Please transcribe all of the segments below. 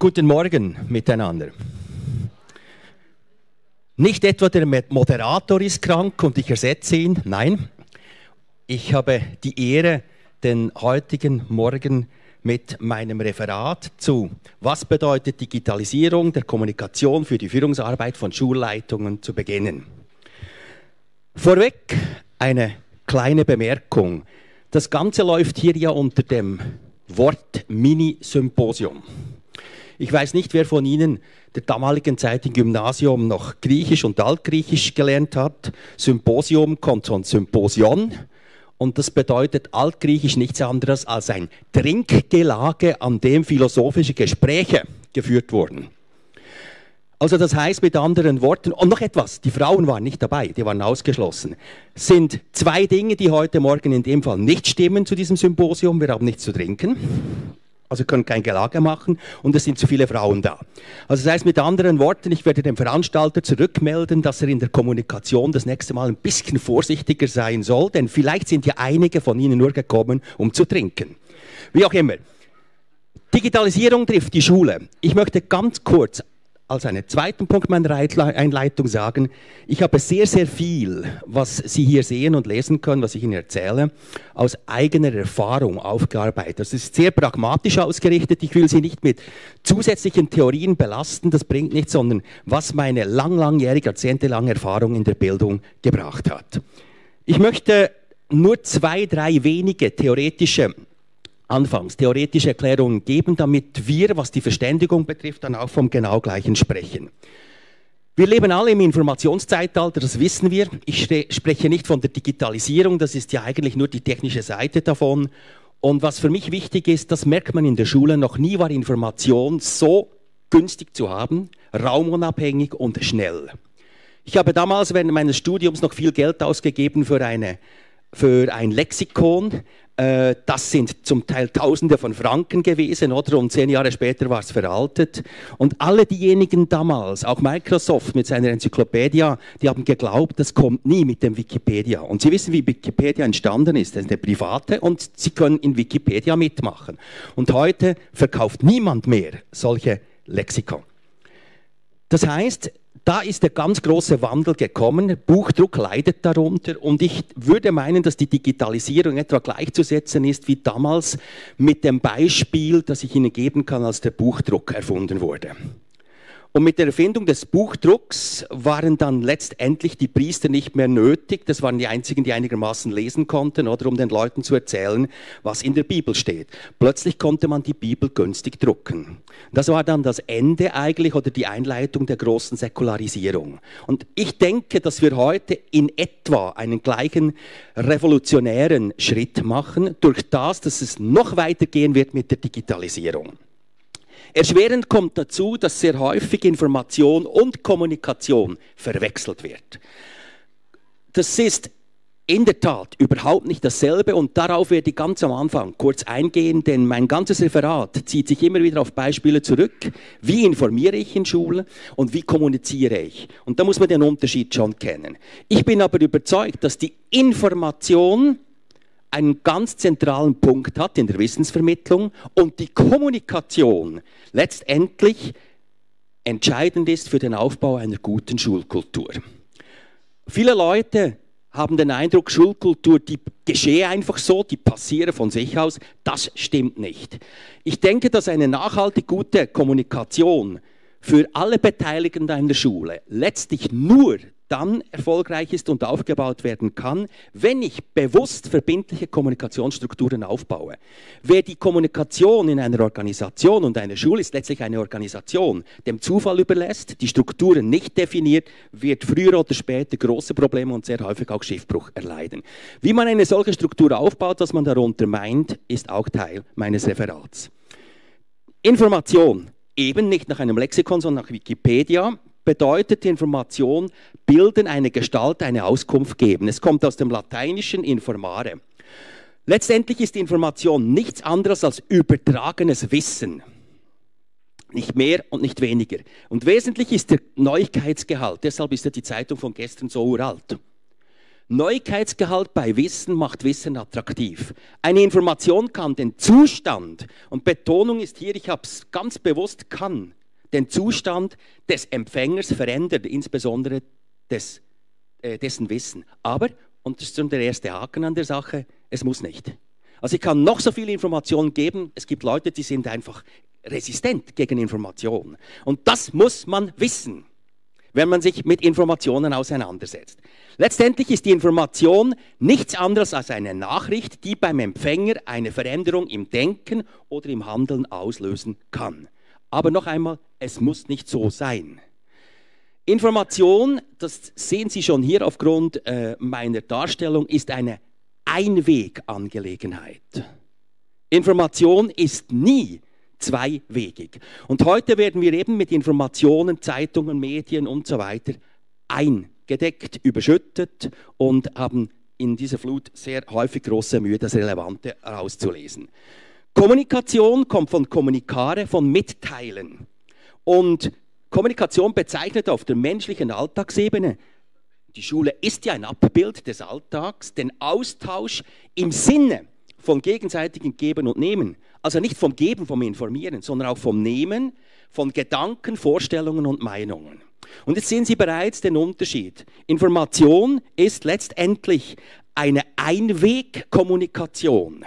Guten Morgen miteinander. Nicht etwa der Moderator ist krank und ich ersetze ihn, nein. Ich habe die Ehre, den heutigen Morgen mit meinem Referat zu "Was bedeutet Digitalisierung der Kommunikation für die Führungsarbeit von Schulleitungen" zu beginnen. Vorweg eine kleine Bemerkung. Das Ganze läuft hier ja unter dem Wort Mini-Symposium. Ich weiß nicht, wer von Ihnen der damaligen Zeit im Gymnasium noch Griechisch und Altgriechisch gelernt hat. Symposium kommt von Symposion und das bedeutet altgriechisch nichts anderes als ein Trinkgelage, an dem philosophische Gespräche geführt wurden. Also das heißt mit anderen Worten, und noch etwas, die Frauen waren nicht dabei, die waren ausgeschlossen, sind zwei Dinge, die heute Morgen in dem Fall nicht stimmen zu diesem Symposium. Wir haben nichts zu trinken. Also können kein Gelage machen und es sind zu viele Frauen da. Also das heißt mit anderen Worten, ich werde dem Veranstalter zurückmelden, dass er in der Kommunikation das nächste Mal ein bisschen vorsichtiger sein soll, denn vielleicht sind ja einige von Ihnen nur gekommen, um zu trinken. Wie auch immer. Digitalisierung trifft die Schule. Ich möchte ganz kurz als einen zweiten Punkt meiner Einleitung sagen, ich habe sehr, sehr viel, was Sie hier sehen und lesen können, was ich Ihnen erzähle, aus eigener Erfahrung aufgearbeitet. Das ist sehr pragmatisch ausgerichtet. Ich will Sie nicht mit zusätzlichen Theorien belasten, das bringt nichts, sondern was meine langjährige, jahrzehntelange Erfahrung in der Bildung gebracht hat. Ich möchte nur 2, 3 wenige theoretische Erklärungen geben, damit wir, was die Verständigung betrifft, dann auch vom genau Gleichen sprechen. Wir leben alle im Informationszeitalter, das wissen wir. Ich spreche nicht von der Digitalisierung, das ist ja eigentlich nur die technische Seite davon. Und was für mich wichtig ist, das merkt man in der Schule, noch nie war Information so günstig zu haben, raumunabhängig und schnell. Ich habe damals während meines Studiums noch viel Geld ausgegeben für ein Lexikon. Das sind zum Teil Tausende von Franken gewesen, oder? Und 10 Jahre später war es veraltet. Und alle diejenigen damals, auch Microsoft mit seiner Enzyklopädie, die haben geglaubt, das kommt nie mit dem Wikipedia. Und Sie wissen, wie Wikipedia entstanden ist. Das ist eine private und Sie können in Wikipedia mitmachen. Und heute verkauft niemand mehr solche Lexikon. Das heißt, da ist der ganz große Wandel gekommen, Buchdruck leidet darunter und ich würde meinen, dass die Digitalisierung etwa gleichzusetzen ist wie damals mit dem Beispiel, das ich Ihnen geben kann, als der Buchdruck erfunden wurde. Und mit der Erfindung des Buchdrucks waren dann letztendlich die Priester nicht mehr nötig. Das waren die einzigen, die einigermaßen lesen konnten, oder um den Leuten zu erzählen, was in der Bibel steht. Plötzlich konnte man die Bibel günstig drucken. Das war dann das Ende eigentlich oder die Einleitung der großen Säkularisierung. Und ich denke, dass wir heute in etwa einen gleichen revolutionären Schritt machen, durch das, dass es noch weitergehen wird mit der Digitalisierung. Erschwerend kommt dazu, dass sehr häufig Information und Kommunikation verwechselt wird. Das ist in der Tat überhaupt nicht dasselbe und darauf werde ich ganz am Anfang kurz eingehen, denn mein ganzes Referat zieht sich immer wieder auf Beispiele zurück. Wie informiere ich in Schulen und wie kommuniziere ich? Und da muss man den Unterschied schon kennen. Ich bin aber überzeugt, dass die Information einen ganz zentralen Punkt hat in der Wissensvermittlung und die Kommunikation letztendlich entscheidend ist für den Aufbau einer guten Schulkultur. Viele Leute haben den Eindruck, Schulkultur, die geschehe einfach so, die passiere von sich aus. Das stimmt nicht. Ich denke, dass eine nachhaltig gute Kommunikation für alle Beteiligten in der Schule letztlich nur dann erfolgreich ist und aufgebaut werden kann, wenn ich bewusst verbindliche Kommunikationsstrukturen aufbaue. Wer die Kommunikation in einer Organisation, und eine Schule ist letztlich eine Organisation, dem Zufall überlässt, die Strukturen nicht definiert, wird früher oder später große Probleme und sehr häufig auch Schiffbruch erleiden. Wie man eine solche Struktur aufbaut, was man darunter meint, ist auch Teil meines Referats. Information, eben nicht nach einem Lexikon, sondern nach Wikipedia, bedeutet Information bilden, eine Gestalt, eine Auskunft geben. Es kommt aus dem Lateinischen informare. Letztendlich ist Information nichts anderes als übertragenes Wissen. Nicht mehr und nicht weniger. Und wesentlich ist der Neuigkeitsgehalt. Deshalb ist ja die Zeitung von gestern so uralt. Neuigkeitsgehalt bei Wissen macht Wissen attraktiv. Eine Information kann den Zustand, und Betonung ist hier, ich habe es ganz bewusst, kann den Zustand des Empfängers verändern, insbesondere dessen Wissen. Aber, und das ist schon der erste Haken an der Sache, es muss nicht. Also ich kann noch so viele Informationen geben, es gibt Leute, die sind einfach resistent gegen Informationen. Und das muss man wissen, wenn man sich mit Informationen auseinandersetzt. Letztendlich ist die Information nichts anderes als eine Nachricht, die beim Empfänger eine Veränderung im Denken oder im Handeln auslösen kann. Aber noch einmal, es muss nicht so sein. Information, das sehen Sie schon hier aufgrund meiner Darstellung, ist eine Einwegangelegenheit. Information ist nie zweiwegig. Und heute werden wir eben mit Informationen, Zeitungen, Medien und so weiter eingedeckt, überschüttet und haben in dieser Flut sehr häufig große Mühe, das Relevante herauszulesen. Kommunikation kommt von communicare, von mitteilen. Und Kommunikation bezeichnet auf der menschlichen Alltagsebene, die Schule ist ja ein Abbild des Alltags, den Austausch im Sinne von gegenseitigem Geben und Nehmen. Also nicht vom Geben, vom Informieren, sondern auch vom Nehmen, von Gedanken, Vorstellungen und Meinungen. Und jetzt sehen Sie bereits den Unterschied. Information ist letztendlich eine Einwegkommunikation.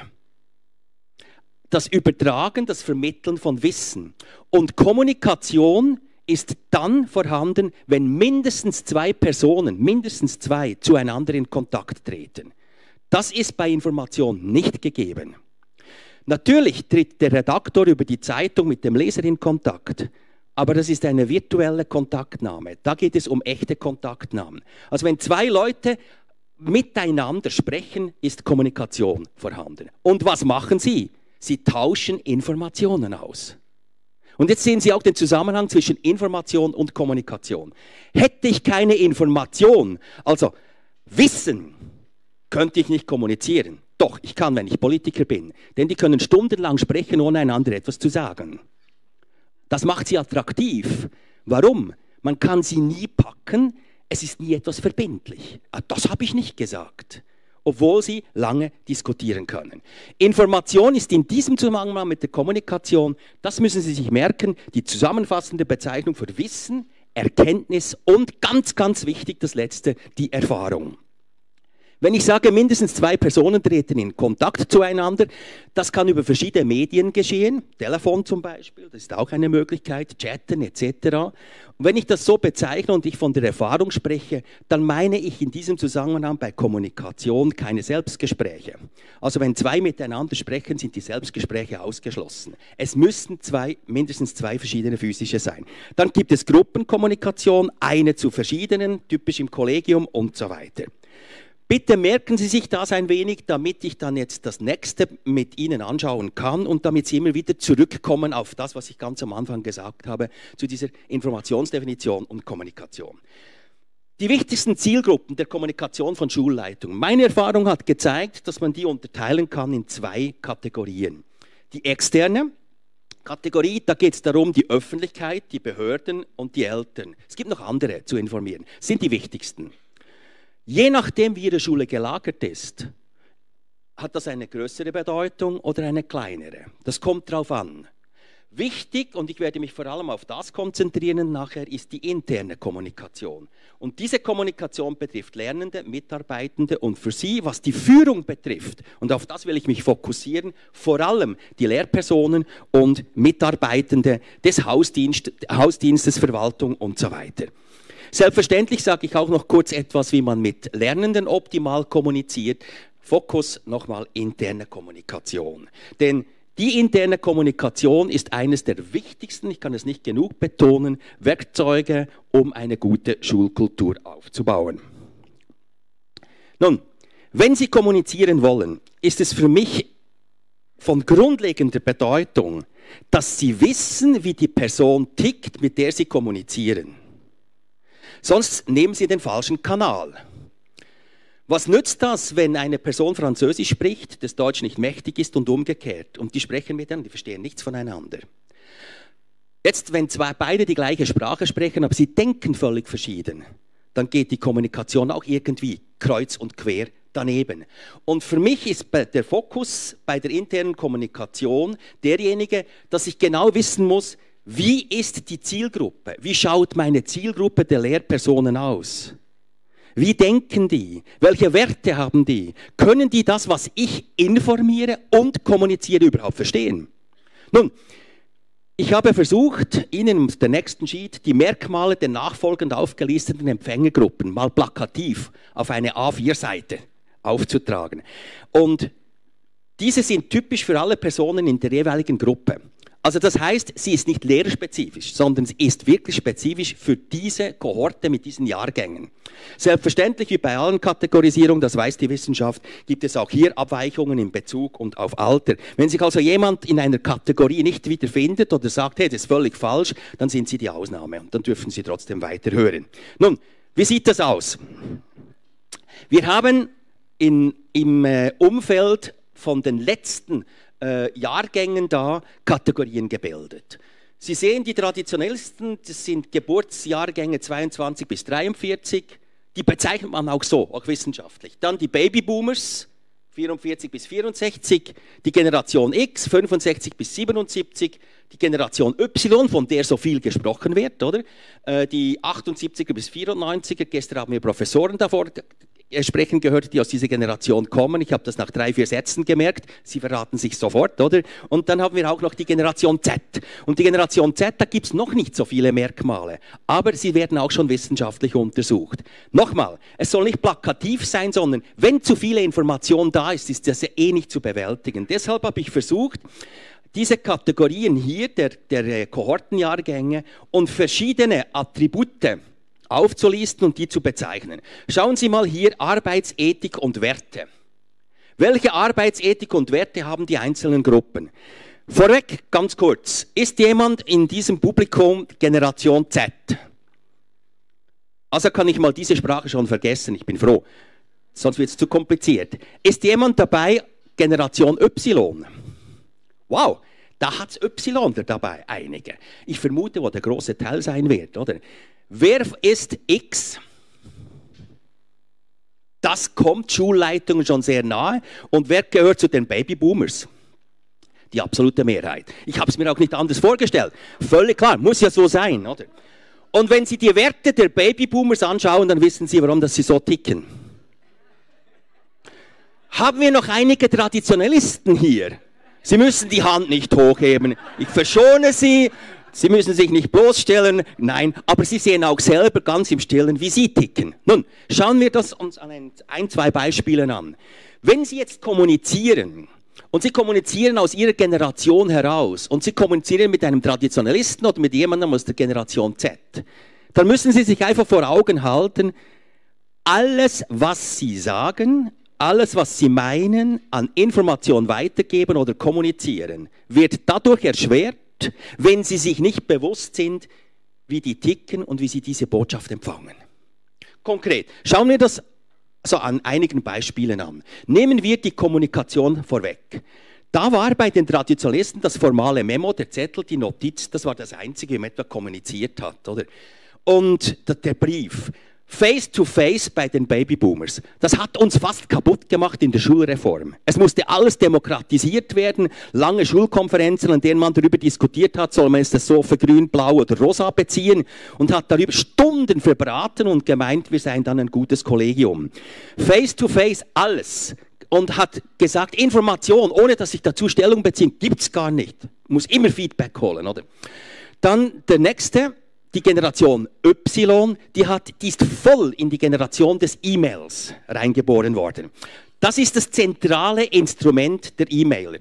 Das Übertragen, das Vermitteln von Wissen. Und Kommunikation ist dann vorhanden, wenn mindestens zwei Personen, mindestens zwei, zueinander in Kontakt treten. Das ist bei Information nicht gegeben. Natürlich tritt der Redaktor über die Zeitung mit dem Leser in Kontakt, aber das ist eine virtuelle Kontaktnahme. Da geht es um echte Kontaktnahmen. Also wenn zwei Leute miteinander sprechen, ist Kommunikation vorhanden. Und was machen sie? Sie tauschen Informationen aus. Und jetzt sehen Sie auch den Zusammenhang zwischen Information und Kommunikation. Hätte ich keine Information, also Wissen, könnte ich nicht kommunizieren. Doch, ich kann, wenn ich Politiker bin. Denn die können stundenlang sprechen, ohne einander etwas zu sagen. Das macht sie attraktiv. Warum? Man kann sie nie packen, es ist nie etwas verbindlich. Das habe ich nicht gesagt. Obwohl sie lange diskutieren können. Information ist in diesem Zusammenhang mit der Kommunikation, das müssen Sie sich merken, die zusammenfassende Bezeichnung für Wissen, Erkenntnis und ganz, ganz wichtig, das Letzte, die Erfahrung. Wenn ich sage, mindestens zwei Personen treten in Kontakt zueinander, das kann über verschiedene Medien geschehen, Telefon zum Beispiel, das ist auch eine Möglichkeit, Chatten etc. Und wenn ich das so bezeichne und ich von der Erfahrung spreche, dann meine ich in diesem Zusammenhang bei Kommunikation keine Selbstgespräche. Also wenn zwei miteinander sprechen, sind die Selbstgespräche ausgeschlossen. Es müssen mindestens zwei verschiedene physische sein. Dann gibt es Gruppenkommunikation, eine zu verschiedenen, typisch im Kollegium und so weiter. Bitte merken Sie sich das ein wenig, damit ich dann jetzt das Nächste mit Ihnen anschauen kann und damit Sie immer wieder zurückkommen auf das, was ich ganz am Anfang gesagt habe, zu dieser Informationsdefinition und Kommunikation. Die wichtigsten Zielgruppen der Kommunikation von Schulleitungen. Meine Erfahrung hat gezeigt, dass man die unterteilen kann in zwei Kategorien. Die externe Kategorie, da geht es darum, die Öffentlichkeit, die Behörden und die Eltern. Es gibt noch andere zu informieren. Das sind die wichtigsten. Je nachdem, wie Ihre Schule gelagert ist, hat das eine größere Bedeutung oder eine kleinere. Das kommt darauf an. Wichtig, und ich werde mich vor allem auf das konzentrieren nachher, ist die interne Kommunikation. Und diese Kommunikation betrifft Lernende, Mitarbeitende und für Sie, was die Führung betrifft, und auf das will ich mich fokussieren, vor allem die Lehrpersonen und Mitarbeitende des Hausdienstes, Verwaltung und so weiter. Selbstverständlich sage ich auch noch kurz etwas, wie man mit Lernenden optimal kommuniziert. Fokus nochmal interne Kommunikation. Denn die interne Kommunikation ist eines der wichtigsten, ich kann es nicht genug betonen, Werkzeuge, um eine gute Schulkultur aufzubauen. Nun, wenn Sie kommunizieren wollen, ist es für mich von grundlegender Bedeutung, dass Sie wissen, wie die Person tickt, mit der Sie kommunizieren. Sonst nehmen Sie den falschen Kanal. Was nützt das, wenn eine Person Französisch spricht, das Deutsch nicht mächtig ist und umgekehrt? Und die sprechen miteinander, die verstehen nichts voneinander. Jetzt, wenn beide die gleiche Sprache sprechen, aber sie denken völlig verschieden, dann geht die Kommunikation auch irgendwie kreuz und quer daneben. Und für mich ist der Fokus bei der internen Kommunikation derjenige, dass ich genau wissen muss, wie ist die Zielgruppe? Wie schaut meine Zielgruppe der Lehrpersonen aus? Wie denken die? Welche Werte haben die? Können die das, was ich informiere und kommuniziere, überhaupt verstehen? Nun, ich habe versucht, Ihnen auf der nächsten Sheet die Merkmale der nachfolgend aufgelisteten Empfängergruppen mal plakativ auf eine A4-Seite aufzutragen. Und diese sind typisch für alle Personen in der jeweiligen Gruppe. Also das heißt, sie ist nicht lehrerspezifisch, sondern sie ist wirklich spezifisch für diese Kohorte mit diesen Jahrgängen. Selbstverständlich, wie bei allen Kategorisierungen, das weiß die Wissenschaft, gibt es auch hier Abweichungen in Bezug und auf Alter. Wenn sich also jemand in einer Kategorie nicht wiederfindet oder sagt, hey, das ist völlig falsch, dann sind Sie die Ausnahme und dann dürfen Sie trotzdem weiterhören. Nun, wie sieht das aus? Wir haben im Umfeld von den letzten Jahrgängen da Kategorien gebildet. Sie sehen, die traditionellsten, das sind Geburtsjahrgänge 22 bis 43, die bezeichnet man auch so, auch wissenschaftlich. Dann die Babyboomers, 44 bis 64, die Generation X, 65 bis 77, die Generation Y, von der so viel gesprochen wird, oder? Die 78er bis 94er, gestern haben wir Professoren davor sprechen gehört, die aus dieser Generation kommen. Ich habe das nach 3, 4 Sätzen gemerkt. Sie verraten sich sofort, oder? Und dann haben wir auch noch die Generation Z. Und die Generation Z, da gibt es noch nicht so viele Merkmale. Aber sie werden auch schon wissenschaftlich untersucht. Nochmal, es soll nicht plakativ sein, sondern wenn zu viele Information da ist, ist das ja eh nicht zu bewältigen. Deshalb habe ich versucht, diese Kategorien hier der Kohortenjahrgänge und verschiedene Attribute aufzulisten und die zu bezeichnen. Schauen Sie mal hier Arbeitsethik und Werte. Welche Arbeitsethik und Werte haben die einzelnen Gruppen? Vorweg, ganz kurz, ist jemand in diesem Publikum Generation Z? Also kann ich mal diese Sprache schon vergessen, ich bin froh, sonst wird es zu kompliziert. Ist jemand dabei Generation Y? Wow, da hat es Y dabei, einige. Ich vermute, wo der große Teil sein wird, oder? Wer ist X? Das kommt Schulleitungen schon sehr nahe. Und wer gehört zu den Babyboomers? Die absolute Mehrheit. Ich habe es mir auch nicht anders vorgestellt. Völlig klar, muss ja so sein, oder? Und wenn Sie die Werte der Babyboomers anschauen, dann wissen Sie, warum sie so ticken. Haben wir noch einige Traditionalisten hier? Sie müssen die Hand nicht hochheben. Ich verschone Sie. Sie müssen sich nicht bloßstellen, nein, aber Sie sehen auch selber ganz im Stillen, wie Sie ticken. Nun, schauen wir das uns an ein, zwei Beispielen an. Wenn Sie jetzt kommunizieren, und Sie kommunizieren aus Ihrer Generation heraus, und Sie kommunizieren mit einem Traditionalisten oder mit jemandem aus der Generation Z, dann müssen Sie sich einfach vor Augen halten, alles, was Sie sagen, alles, was Sie meinen, an Information weitergeben oder kommunizieren, wird dadurch erschwert, wenn Sie sich nicht bewusst sind, wie die ticken und wie Sie diese Botschaft empfangen. Konkret, schauen wir das so an einigen Beispielen an. Nehmen wir die Kommunikation vorweg. Da war bei den Traditionalisten das formale Memo, der Zettel, die Notiz, das war das Einzige, wie man etwa kommuniziert hat, oder? Und der Brief. Face-to-face bei den Babyboomers. Das hat uns fast kaputt gemacht in der Schulreform. Es musste alles demokratisiert werden, lange Schulkonferenzen, an denen man darüber diskutiert hat, soll man es das so für grün, blau oder rosa beziehen und hat darüber Stunden verbraten und gemeint, wir seien dann ein gutes Kollegium. Face-to-face alles. Und hat gesagt, Information, ohne dass ich dazu Stellung beziehe, gibt's gar nicht. Muss immer Feedback holen, oder? Dann der nächste. Die Generation Y, die ist voll in die Generation des E-Mails reingeboren worden. Das ist das zentrale Instrument der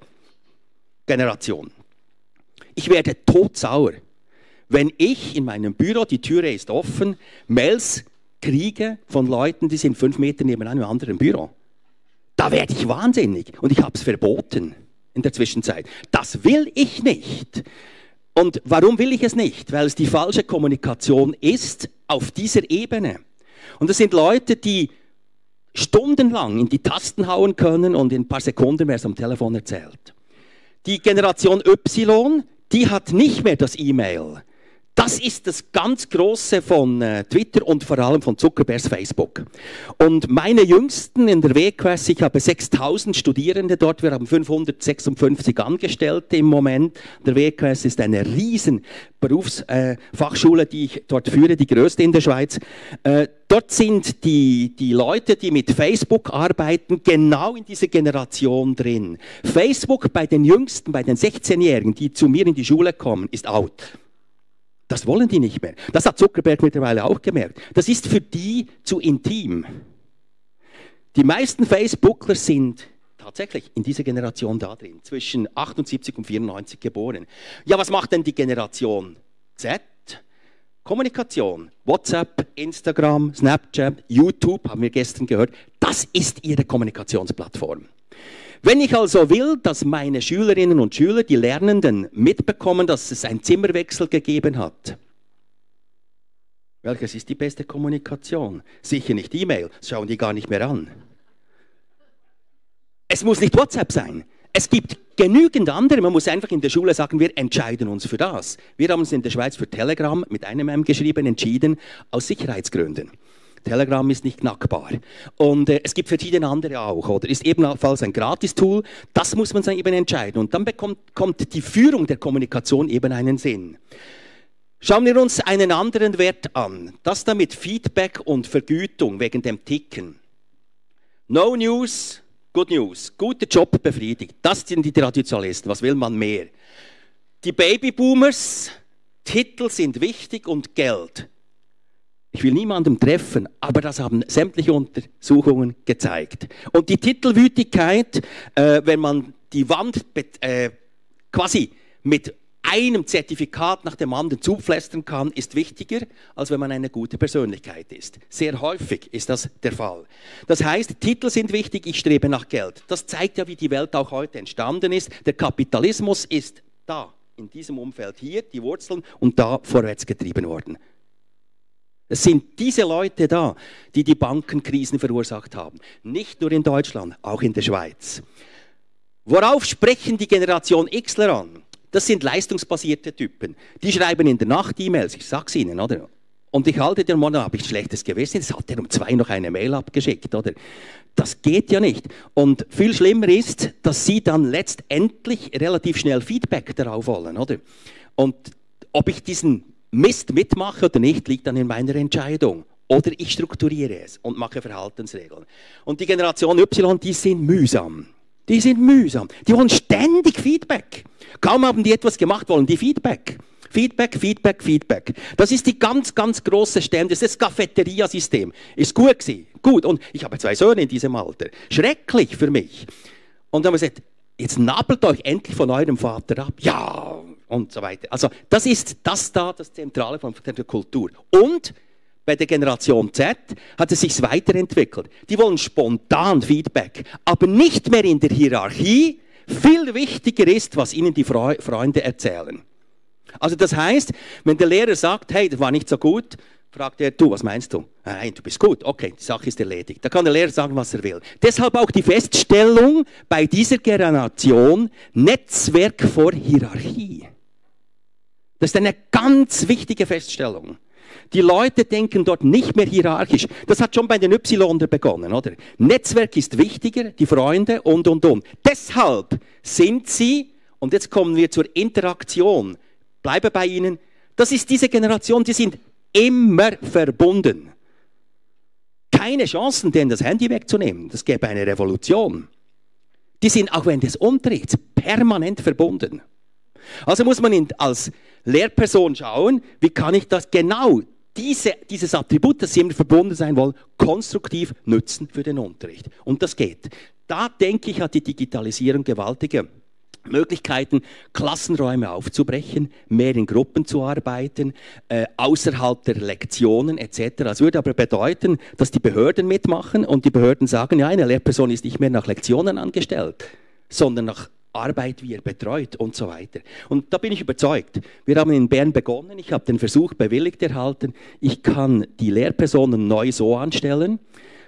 E-Mail-Generation. Ich werde todsauer, wenn ich in meinem Büro, die Türe ist offen, Mails kriege von Leuten, die sind 5 Meter neben einem anderen Büro. Da werde ich wahnsinnig und ich habe es verboten in der Zwischenzeit. Das will ich nicht. Und warum will ich es nicht? Weil es die falsche Kommunikation ist auf dieser Ebene. Und es sind Leute, die stundenlang in die Tasten hauen können und in ein paar Sekunden wer es am Telefon erzählt. Die Generation Y, die hat nicht mehr das E-Mail. Das ist das ganz Große von Twitter und vor allem von Zuckerbergs Facebook. Und meine Jüngsten in der WQS, ich habe 6000 Studierende dort, wir haben 556 Angestellte im Moment. Der WQS ist eine riesen Berufsfachschule, die ich dort führe, die größte in der Schweiz. Dort sind die Leute, die mit Facebook arbeiten, genau in dieser Generation drin. Facebook bei den Jüngsten, bei den 16-Jährigen, die zu mir in die Schule kommen, ist out. Das wollen die nicht mehr. Das hat Zuckerberg mittlerweile auch gemerkt. Das ist für die zu intim. Die meisten Facebookler sind tatsächlich in dieser Generation da drin, zwischen 78 und 94 geboren. Ja, was macht denn die Generation Z? Kommunikation, WhatsApp, Instagram, Snapchat, YouTube, haben wir gestern gehört, das ist ihre Kommunikationsplattform. Wenn ich also will, dass meine Schülerinnen und Schüler, die Lernenden, mitbekommen, dass es einen Zimmerwechsel gegeben hat, welches ist die beste Kommunikation? Sicher nicht E-Mail, das schauen die gar nicht mehr an. Es muss nicht WhatsApp sein. Es gibt genügend andere, man muss einfach in der Schule sagen, wir entscheiden uns für das. Wir haben uns in der Schweiz für Telegram mit einem M geschrieben, entschieden, aus Sicherheitsgründen. Telegram ist nicht knackbar. Und es gibt verschiedene andere auch, oder? Ist ebenfalls ein Gratis-Tool. Das muss man dann eben entscheiden. Und dann kommt die Führung der Kommunikation eben einen Sinn. Schauen wir uns einen anderen Wert an. Das da mit Feedback und Vergütung wegen dem Ticken. No News, Good News. Guter Job befriedigt. Das sind die Traditionalisten. Was will man mehr? Die Babyboomers, Titel sind wichtig und Geld. Ich will niemandem treffen, aber das haben sämtliche Untersuchungen gezeigt. Und die Titelwütigkeit, wenn man die Wand quasi mit einem Zertifikat nach dem anderen zupflästern kann, ist wichtiger, als wenn man eine gute Persönlichkeit ist. Sehr häufig ist das der Fall. Das heißt, Titel sind wichtig, ich strebe nach Geld. Das zeigt ja, wie die Welt auch heute entstanden ist. Der Kapitalismus ist da, in diesem Umfeld hier, die Wurzeln, und da vorwärts getrieben worden. Es sind diese Leute da, die die Bankenkrisen verursacht haben. Nicht nur in Deutschland, auch in der Schweiz. Worauf sprechen die Generation Xler an? Das sind leistungsbasierte Typen. Die schreiben in der Nacht E-Mails, ich sag's Ihnen, oder? Und ich halte den Mann, habe ich ein schlechtes Gewissen, jetzt hat er um 2 noch eine Mail abgeschickt, oder? Das geht ja nicht. Und viel schlimmer ist, dass sie dann letztendlich relativ schnell Feedback darauf wollen, oder? Und ob ich diesen Mist mitmache oder nicht, liegt dann in meiner Entscheidung. Oder ich strukturiere es und mache Verhaltensregeln. Und die Generation Y, die sind mühsam. Die sind mühsam. Die wollen ständig Feedback. Kaum haben die etwas gemacht, wollen die Feedback. Feedback, Feedback, Feedback. Das ist die ganz, ganz große Stände. Das ist das Cafeteria-System. Ist gut gewesen. Gut. Und ich habe 2 Söhne in diesem Alter. Schrecklich für mich. Und dann haben wir gesagt, jetzt nabelt euch endlich von eurem Vater ab. Ja, und so weiter. Also das ist das Zentrale von der Kultur. Und bei der Generation Z hat es sich weiterentwickelt. Die wollen spontan Feedback, aber nicht mehr in der Hierarchie. Viel wichtiger ist, was ihnen die Freunde erzählen. Also das heißt, wenn der Lehrer sagt, hey, das war nicht so gut, fragt er, du, was meinst du? Nein, du bist gut. Okay, die Sache ist erledigt. Da kann der Lehrer sagen, was er will. Deshalb auch die Feststellung bei dieser Generation, Netzwerk vor Hierarchie. Das ist eine ganz wichtige Feststellung. Die Leute denken dort nicht mehr hierarchisch. Das hat schon bei den Y begonnen, oder? Netzwerk ist wichtiger, die Freunde und. Deshalb sind sie, und jetzt kommen wir zur Interaktion, bleibe bei ihnen, das ist diese Generation, die sind immer verbunden. Keine Chancen, denen das Handy wegzunehmen. Das gäbe eine Revolution. Die sind auch während des Unterrichts permanent verbunden. Also muss man als Lehrperson schauen, wie kann ich das genau, dieses Attribut, dass sie immer verbunden sein wollen, konstruktiv nutzen für den Unterricht. Und das geht. Da denke ich, hat die Digitalisierung gewaltige Möglichkeiten, Klassenräume aufzubrechen, mehr in Gruppen zu arbeiten, außerhalb der Lektionen etc. Das würde aber bedeuten, dass die Behörden mitmachen und die Behörden sagen, ja, eine Lehrperson ist nicht mehr nach Lektionen angestellt, sondern nach Arbeit, wie er betreut und so weiter. Und da bin ich überzeugt. Wir haben in Bern begonnen, ich habe den Versuch bewilligt erhalten, ich kann die Lehrpersonen neu so anstellen,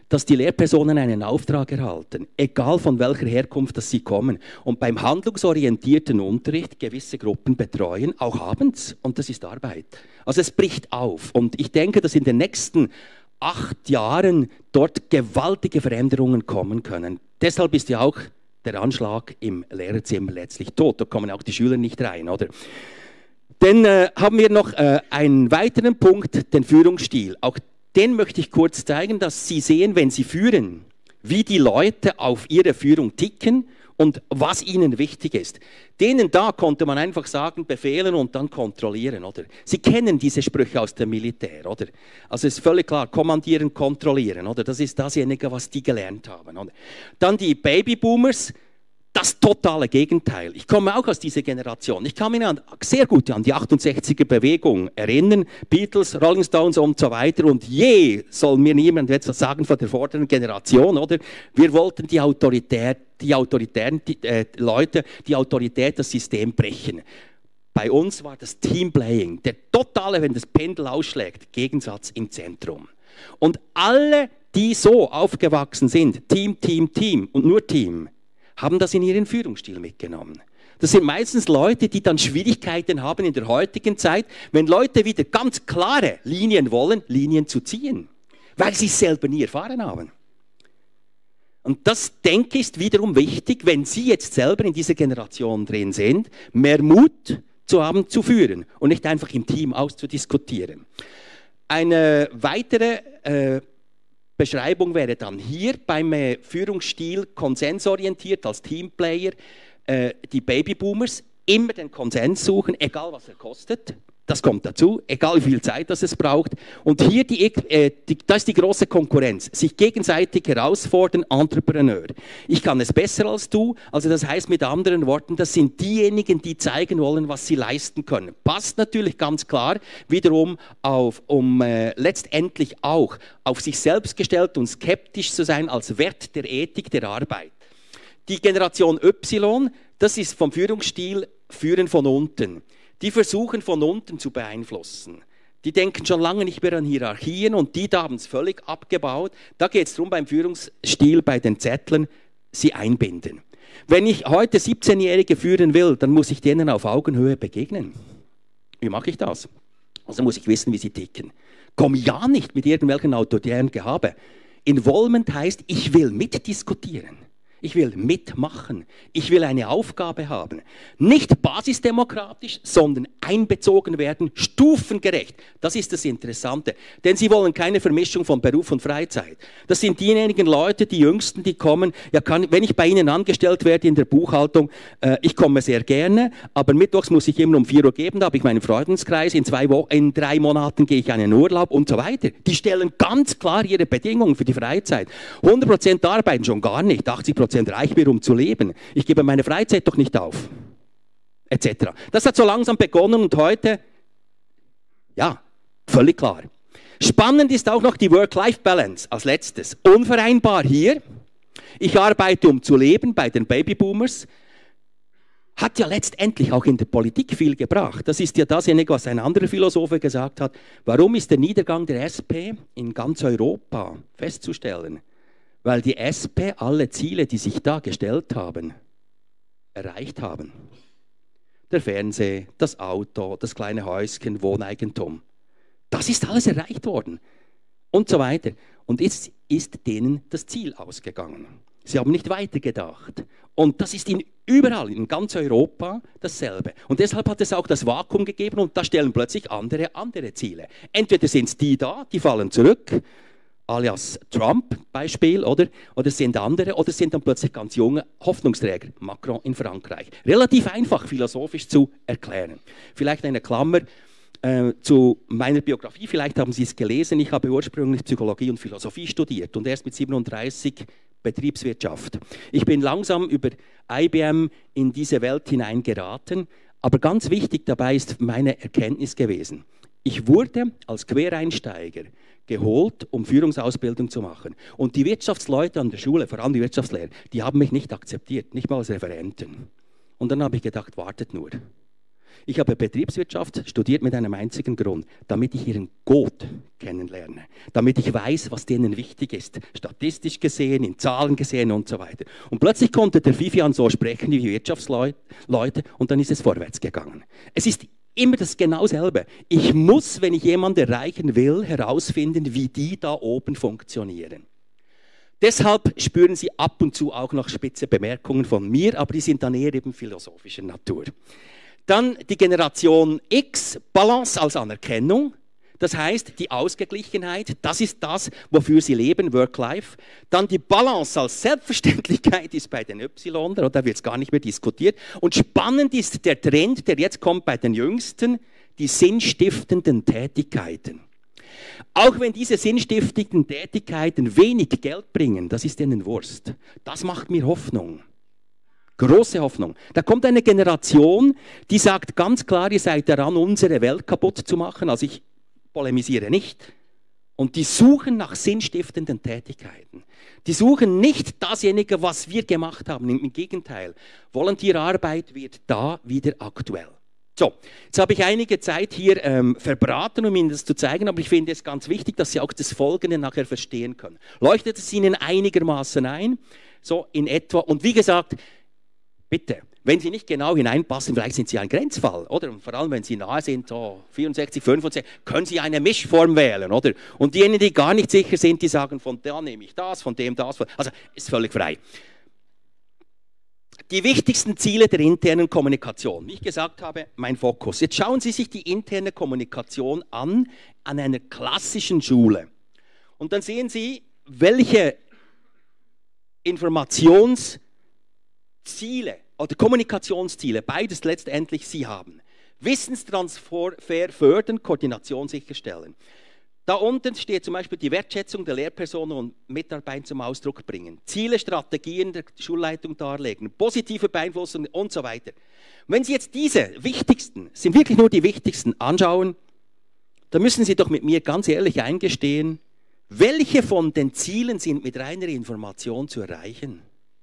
dass die Lehrpersonen einen Auftrag erhalten, egal von welcher Herkunft dass sie kommen, und beim handlungsorientierten Unterricht gewisse Gruppen betreuen, auch abends, und das ist Arbeit. Also es bricht auf, und ich denke, dass in den nächsten 8 Jahren dort gewaltige Veränderungen kommen können. Deshalb ist ja auch der Anschlag im Lehrerzimmer letztlich tot, da kommen auch die Schüler nicht rein, oder? Dann haben wir noch einen weiteren Punkt, den Führungsstil. Auch den möchte ich kurz zeigen, dass Sie sehen, wenn Sie führen, wie die Leute auf ihre Führung ticken und was ihnen wichtig ist. Denen da konnte man einfach sagen, befehlen und dann kontrollieren, oder? Sie kennen diese Sprüche aus dem Militär, oder? Also ist völlig klar, kommandieren, kontrollieren, oder? Das ist dasjenige, was die gelernt haben, oder? Dann die Babyboomers, das totale Gegenteil. Ich komme auch aus dieser Generation. Ich kann mich sehr gut an die 68er-Bewegung erinnern, Beatles, Rolling Stones und so weiter. Und je soll mir niemand etwas sagen von der vorderen Generation, oder? Wir wollten die autoritären Leute, die Autorität, das System brechen. Bei uns war das Teamplaying, der totale, wenn das Pendel ausschlägt, Gegensatz im Zentrum. Und alle, die so aufgewachsen sind, Team, Team, Team und nur Team, haben das in ihren Führungsstil mitgenommen. Das sind meistens Leute, die dann Schwierigkeiten haben in der heutigen Zeit, wenn Leute wieder ganz klare Linien wollen, Linien zu ziehen, weil sie es selber nie erfahren haben. Und das, denke ich, ist wiederum wichtig, wenn Sie jetzt selber in dieser Generation drin sind, mehr Mut zu haben, zu führen und nicht einfach im Team auszudiskutieren. Eine weitere Beschreibung wäre dann hier beim Führungsstil konsensorientiert als Teamplayer, die Babyboomers immer den Konsens suchen, egal was er kostet. Das kommt dazu, egal wie viel Zeit das es braucht. Und hier das ist die große Konkurrenz. Sich gegenseitig herausfordern, Entrepreneur. Ich kann es besser als du. Also das heißt mit anderen Worten, das sind diejenigen, die zeigen wollen, was sie leisten können. Passt natürlich ganz klar wiederum letztendlich auch auf sich selbst gestellt und skeptisch zu sein als Wert der Ethik der Arbeit. Die Generation Y, das ist vom Führungsstil Führen von unten. Die versuchen von unten zu beeinflussen. Die denken schon lange nicht mehr an Hierarchien und die da haben es völlig abgebaut. Da geht es darum beim Führungsstil, bei den Zetteln, sie einbinden. Wenn ich heute 17-Jährige führen will, dann muss ich denen auf Augenhöhe begegnen. Wie mache ich das? Also muss ich wissen, wie sie ticken. Komm ja nicht mit irgendwelchen autoritären Gehabe. Involvement heißt, ich will mitdiskutieren. Ich will mitmachen. Ich will eine Aufgabe haben. Nicht basisdemokratisch, sondern einbezogen werden, stufengerecht. Das ist das Interessante. Denn sie wollen keine Vermischung von Beruf und Freizeit. Das sind diejenigen Leute, die Jüngsten, die kommen, ja, wenn ich bei ihnen angestellt werde in der Buchhaltung, ich komme sehr gerne, aber mittwochs muss ich immer um 4 Uhr geben, da habe ich meinen Freundeskreis, in 3 Monaten gehe ich einen Urlaub und so weiter. Die stellen ganz klar ihre Bedingungen für die Freizeit. 100% arbeiten schon gar nicht, 80% reicht mir, um zu leben. Ich gebe meine Freizeit doch nicht auf. Etc. Das hat so langsam begonnen und heute, ja, völlig klar. Spannend ist auch noch die Work-Life-Balance als letztes. Unvereinbar hier. Ich arbeite, um zu leben, bei den Babyboomers. Hat ja letztendlich auch in der Politik viel gebracht. Das ist ja dasjenige, was ein anderer Philosoph gesagt hat. Warum ist der Niedergang der SP in ganz Europa festzustellen? Weil die SP alle Ziele, die sich da gestellt haben, erreicht haben. Der Fernseher, das Auto, das kleine Häuschen, Wohneigentum. Das ist alles erreicht worden. Und so weiter. Und jetzt ist denen das Ziel ausgegangen. Sie haben nicht weitergedacht. Und das ist überall, in ganz Europa, dasselbe. Und deshalb hat es auch das Vakuum gegeben und da stellen plötzlich andere Ziele. Entweder sind es die da, die fallen zurück, alias Trump-Beispiel, oder es sind andere, oder es sind dann plötzlich ganz junge Hoffnungsträger, Macron in Frankreich. Relativ einfach philosophisch zu erklären. Vielleicht eine Klammer zu meiner Biografie, vielleicht haben Sie es gelesen, ich habe ursprünglich Psychologie und Philosophie studiert und erst mit 37 Betriebswirtschaft. Ich bin langsam über IBM in diese Welt hineingeraten, aber ganz wichtig dabei ist meine Erkenntnis gewesen. Ich wurde als Quereinsteiger geholt, um Führungsausbildung zu machen. Und die Wirtschaftsleute an der Schule, vor allem die Wirtschaftslehrer, die haben mich nicht akzeptiert, nicht mal als Referenten. Und dann habe ich gedacht, wartet nur. Ich habe Betriebswirtschaft studiert mit einem einzigen Grund, damit ich ihren Code kennenlerne, damit ich weiß, was denen wichtig ist, statistisch gesehen, in Zahlen gesehen und so weiter. Und plötzlich konnte der Vivian so sprechen wie Wirtschaftsleute und dann ist es vorwärts gegangen. Es ist immer das genau selbe. Ich muss, wenn ich jemanden erreichen will, herausfinden, wie die da oben funktionieren. Deshalb spüren Sie ab und zu auch noch spitze Bemerkungen von mir, aber die sind dann eher eben philosophischer Natur. Dann die Generation X, Balance als Anerkennung. Das heißt, die Ausgeglichenheit, das ist das, wofür sie leben, Work-Life. Dann die Balance als Selbstverständlichkeit ist bei den Y, da wird es gar nicht mehr diskutiert. Und spannend ist der Trend, der jetzt kommt bei den Jüngsten, die sinnstiftenden Tätigkeiten. Auch wenn diese sinnstiftenden Tätigkeiten wenig Geld bringen, das ist ihnen Wurst. Das macht mir Hoffnung. Große Hoffnung. Da kommt eine Generation, die sagt ganz klar, ihr seid daran, unsere Welt kaputt zu machen. Also ich polemisiere nicht. Und die suchen nach sinnstiftenden Tätigkeiten. Die suchen nicht dasjenige, was wir gemacht haben. Im Gegenteil, Volontierarbeit wird da wieder aktuell. So, jetzt habe ich einige Zeit hier verbraten, um Ihnen das zu zeigen, aber ich finde es ganz wichtig, dass Sie auch das Folgende nachher verstehen können. Leuchtet es Ihnen einigermaßen ein? So in etwa. Und wie gesagt, bitte, wenn Sie nicht genau hineinpassen, vielleicht sind Sie ein Grenzfall, oder? Und vor allem, wenn Sie nahe sind, so 64, 65, können Sie eine Mischform wählen, oder? Und diejenigen, die gar nicht sicher sind, die sagen, von da nehme ich das, von dem das. Also, ist völlig frei. Die wichtigsten Ziele der internen Kommunikation. Wie ich gesagt habe, mein Fokus. Jetzt schauen Sie sich die interne Kommunikation an einer klassischen Schule. Und dann sehen Sie, welche Informationsziele oder Kommunikationsziele, beides letztendlich Sie haben. Wissenstransfer fördern, Koordination sicherstellen. Da unten steht zum Beispiel die Wertschätzung der Lehrpersonen und Mitarbeiter zum Ausdruck bringen. Ziele, Strategien der Schulleitung darlegen, positive Beeinflussung und so weiter. Und wenn Sie jetzt diese wichtigsten, sind wirklich nur die wichtigsten, anschauen, dann müssen Sie doch mit mir ganz ehrlich eingestehen, welche von den Zielen sind mit reiner Information zu erreichen?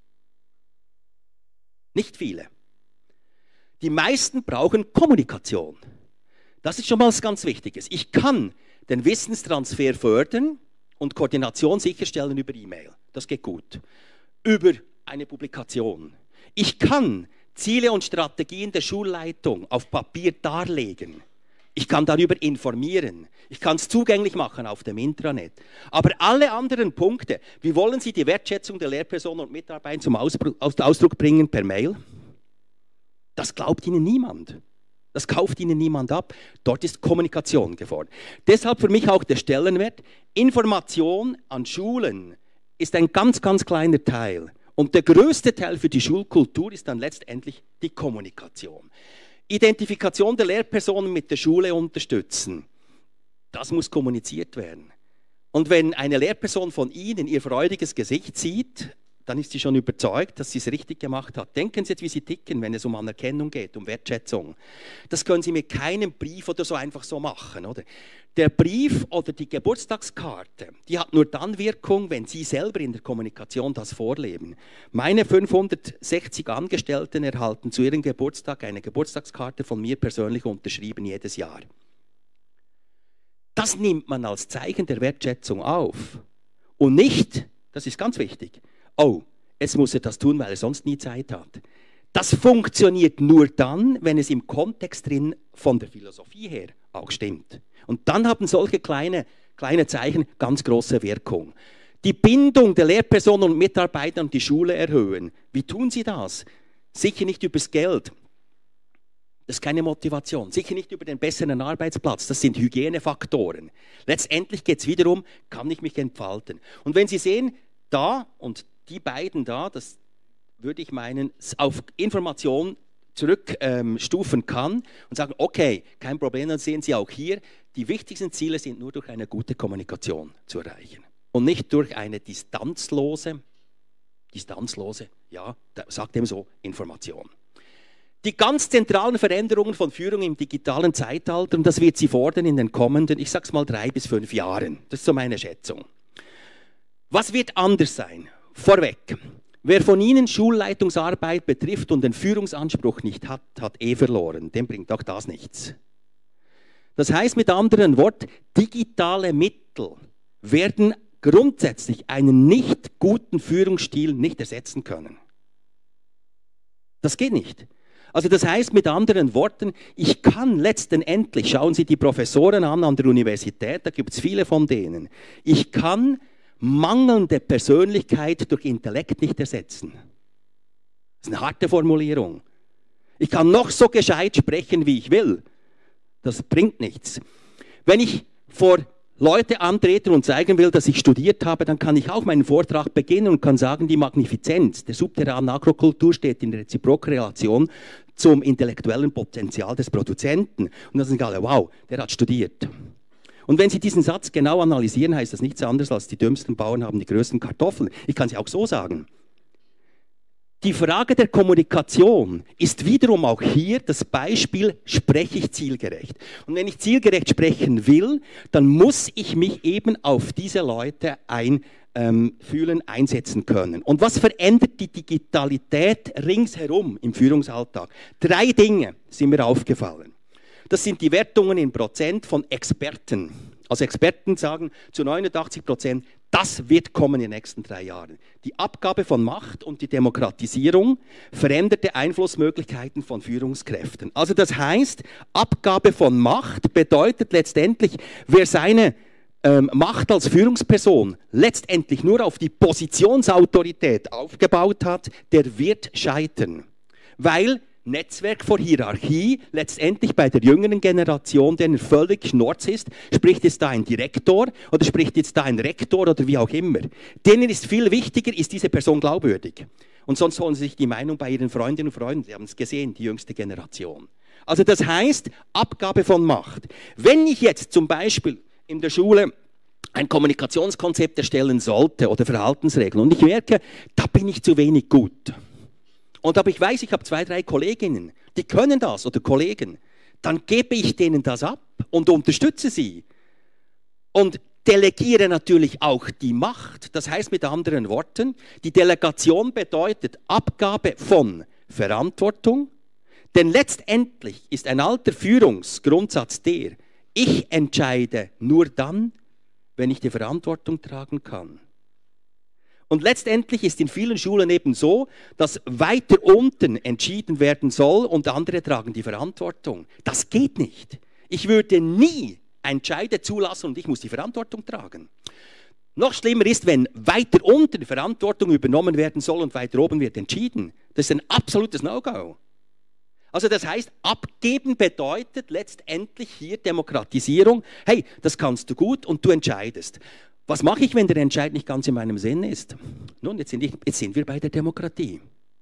Nicht viele. Die meisten brauchen Kommunikation. Das ist schon mal was ganz Wichtiges. Ich kann den Wissenstransfer fördern und Koordination sicherstellen über E-Mail. Das geht gut. Über eine Publikation. Ich kann Ziele und Strategien der Schulleitung auf Papier darlegen. Ich kann darüber informieren. Ich kann es zugänglich machen auf dem Intranet. Aber alle anderen Punkte, wie wollen Sie die Wertschätzung der Lehrpersonen und Mitarbeiter zum Ausdruck bringen per Mail? Das glaubt Ihnen niemand. Das kauft Ihnen niemand ab. Dort ist Kommunikation gefordert. Deshalb für mich auch der Stellenwert. Information an Schulen ist ein ganz, ganz kleiner Teil. Und der größte Teil für die Schulkultur ist dann letztendlich die Kommunikation. Identifikation der Lehrpersonen mit der Schule unterstützen. Das muss kommuniziert werden. Und wenn eine Lehrperson von Ihnen ihr freudiges Gesicht sieht, dann ist sie schon überzeugt, dass sie es richtig gemacht hat. Denken Sie jetzt, wie Sie ticken, wenn es um Anerkennung geht, um Wertschätzung. Das können Sie mit keinem Brief oder so einfach so machen, oder? Der Brief oder die Geburtstagskarte, die hat nur dann Wirkung, wenn Sie selber in der Kommunikation das vorleben. Meine 560 Angestellten erhalten zu ihrem Geburtstag eine Geburtstagskarte von mir persönlich unterschrieben jedes Jahr. Das nimmt man als Zeichen der Wertschätzung auf. Und nicht, das ist ganz wichtig, oh, jetzt muss er das tun, weil er sonst nie Zeit hat. Das funktioniert nur dann, wenn es im Kontext drin von der Philosophie her auch stimmt. Und dann haben solche kleine Zeichen ganz große Wirkung. Die Bindung der Lehrpersonen und Mitarbeiter an die Schule erhöhen. Wie tun Sie das? Sicher nicht übers Geld. Das ist keine Motivation. Sicher nicht über den besseren Arbeitsplatz. Das sind Hygienefaktoren. Letztendlich geht es wiederum, kann ich mich entfalten. Und wenn Sie sehen, da und die beiden da, das würde ich meinen, auf Information zurückstufen kann und sagen, okay, kein Problem, dann sehen Sie auch hier, die wichtigsten Ziele sind nur durch eine gute Kommunikation zu erreichen. Und nicht durch eine distanzlose, ja, sagt dem so, Information. Die ganz zentralen Veränderungen von Führung im digitalen Zeitalter, und das wird Sie fordern in den kommenden, ich sage es mal 3 bis 5 Jahren. Das ist so meine Schätzung. Was wird anders sein? Vorweg, Wer von Ihnen Schulleitungsarbeit betrifft und den Führungsanspruch nicht hat, hat verloren. Dem bringt auch das nichts. Das heißt mit anderen Worten, digitale Mittel werden grundsätzlich einen nicht guten Führungsstil nicht ersetzen können. Das geht nicht. Also das heißt mit anderen Worten, ich kann letztendlich, schauen Sie die Professoren an der Universität, da gibt es viele von denen, ich kann mangelnde Persönlichkeit durch Intellekt nicht ersetzen. Das ist eine harte Formulierung. Ich kann noch so gescheit sprechen, wie ich will. Das bringt nichts. Wenn ich vor Leute antreten und zeigen will, dass ich studiert habe, dann kann ich auch meinen Vortrag beginnen und kann sagen, die Magnifizenz der subterranen Agrokultur steht in Reziprokrelation zum intellektuellen Potenzial des Produzenten. Und dann sagen alle, wow, der hat studiert. Und wenn Sie diesen Satz genau analysieren, heißt das nichts anderes als die dümmsten Bauern haben die größten Kartoffeln. Ich kann es auch so sagen. Die Frage der Kommunikation ist wiederum auch hier das Beispiel, spreche ich zielgerecht. Und wenn ich zielgerecht sprechen will, dann muss ich mich eben auf diese Leute einfühlen, einsetzen können. Und was verändert die Digitalität ringsherum im Führungsalltag? 3 Dinge sind mir aufgefallen. Das sind die Wertungen in Prozent von Experten. Also Experten sagen zu 89%, das wird kommen in den nächsten 3 Jahren. Die Abgabe von Macht und die Demokratisierung veränderte Einflussmöglichkeiten von Führungskräften. Also das heißt, Abgabe von Macht bedeutet letztendlich, wer seine Macht als Führungsperson letztendlich nur auf die Positionsautorität aufgebaut hat, der wird scheitern. Weil Netzwerk vor Hierarchie, letztendlich bei der jüngeren Generation, denen völlig Schnorz ist, spricht jetzt da ein Direktor oder spricht jetzt da ein Rektor oder wie auch immer. Denen ist viel wichtiger, ist diese Person glaubwürdig. Und sonst holen sie sich die Meinung bei ihren Freundinnen und Freunden, sie haben es gesehen, die jüngste Generation. Also das heißt, Abgabe von Macht. Wenn ich jetzt zum Beispiel in der Schule ein Kommunikationskonzept erstellen sollte oder Verhaltensregeln und ich merke, da bin ich zu wenig gut. Und aber ich weiß, ich habe 2, 3 Kolleginnen, die können das oder Kollegen. Dann gebe ich denen das ab und unterstütze sie. Und delegiere natürlich auch die Macht. Das heißt mit anderen Worten, die Delegation bedeutet Abgabe von Verantwortung. Denn letztendlich ist ein alter Führungsgrundsatz der, ich entscheide nur dann, wenn ich die Verantwortung tragen kann. Und letztendlich ist in vielen Schulen eben so, dass weiter unten entschieden werden soll und andere tragen die Verantwortung. Das geht nicht. Ich würde nie Entscheide zulassen und ich muss die Verantwortung tragen. Noch schlimmer ist, wenn weiter unten Verantwortung übernommen werden soll und weiter oben wird entschieden. Das ist ein absolutes No-Go. Also das heißt, abgeben bedeutet letztendlich hier Demokratisierung. Hey, das kannst du gut und du entscheidest. Was mache ich, wenn der Entscheid nicht ganz in meinem Sinn ist? Nun, jetzt sind wir bei der Demokratie.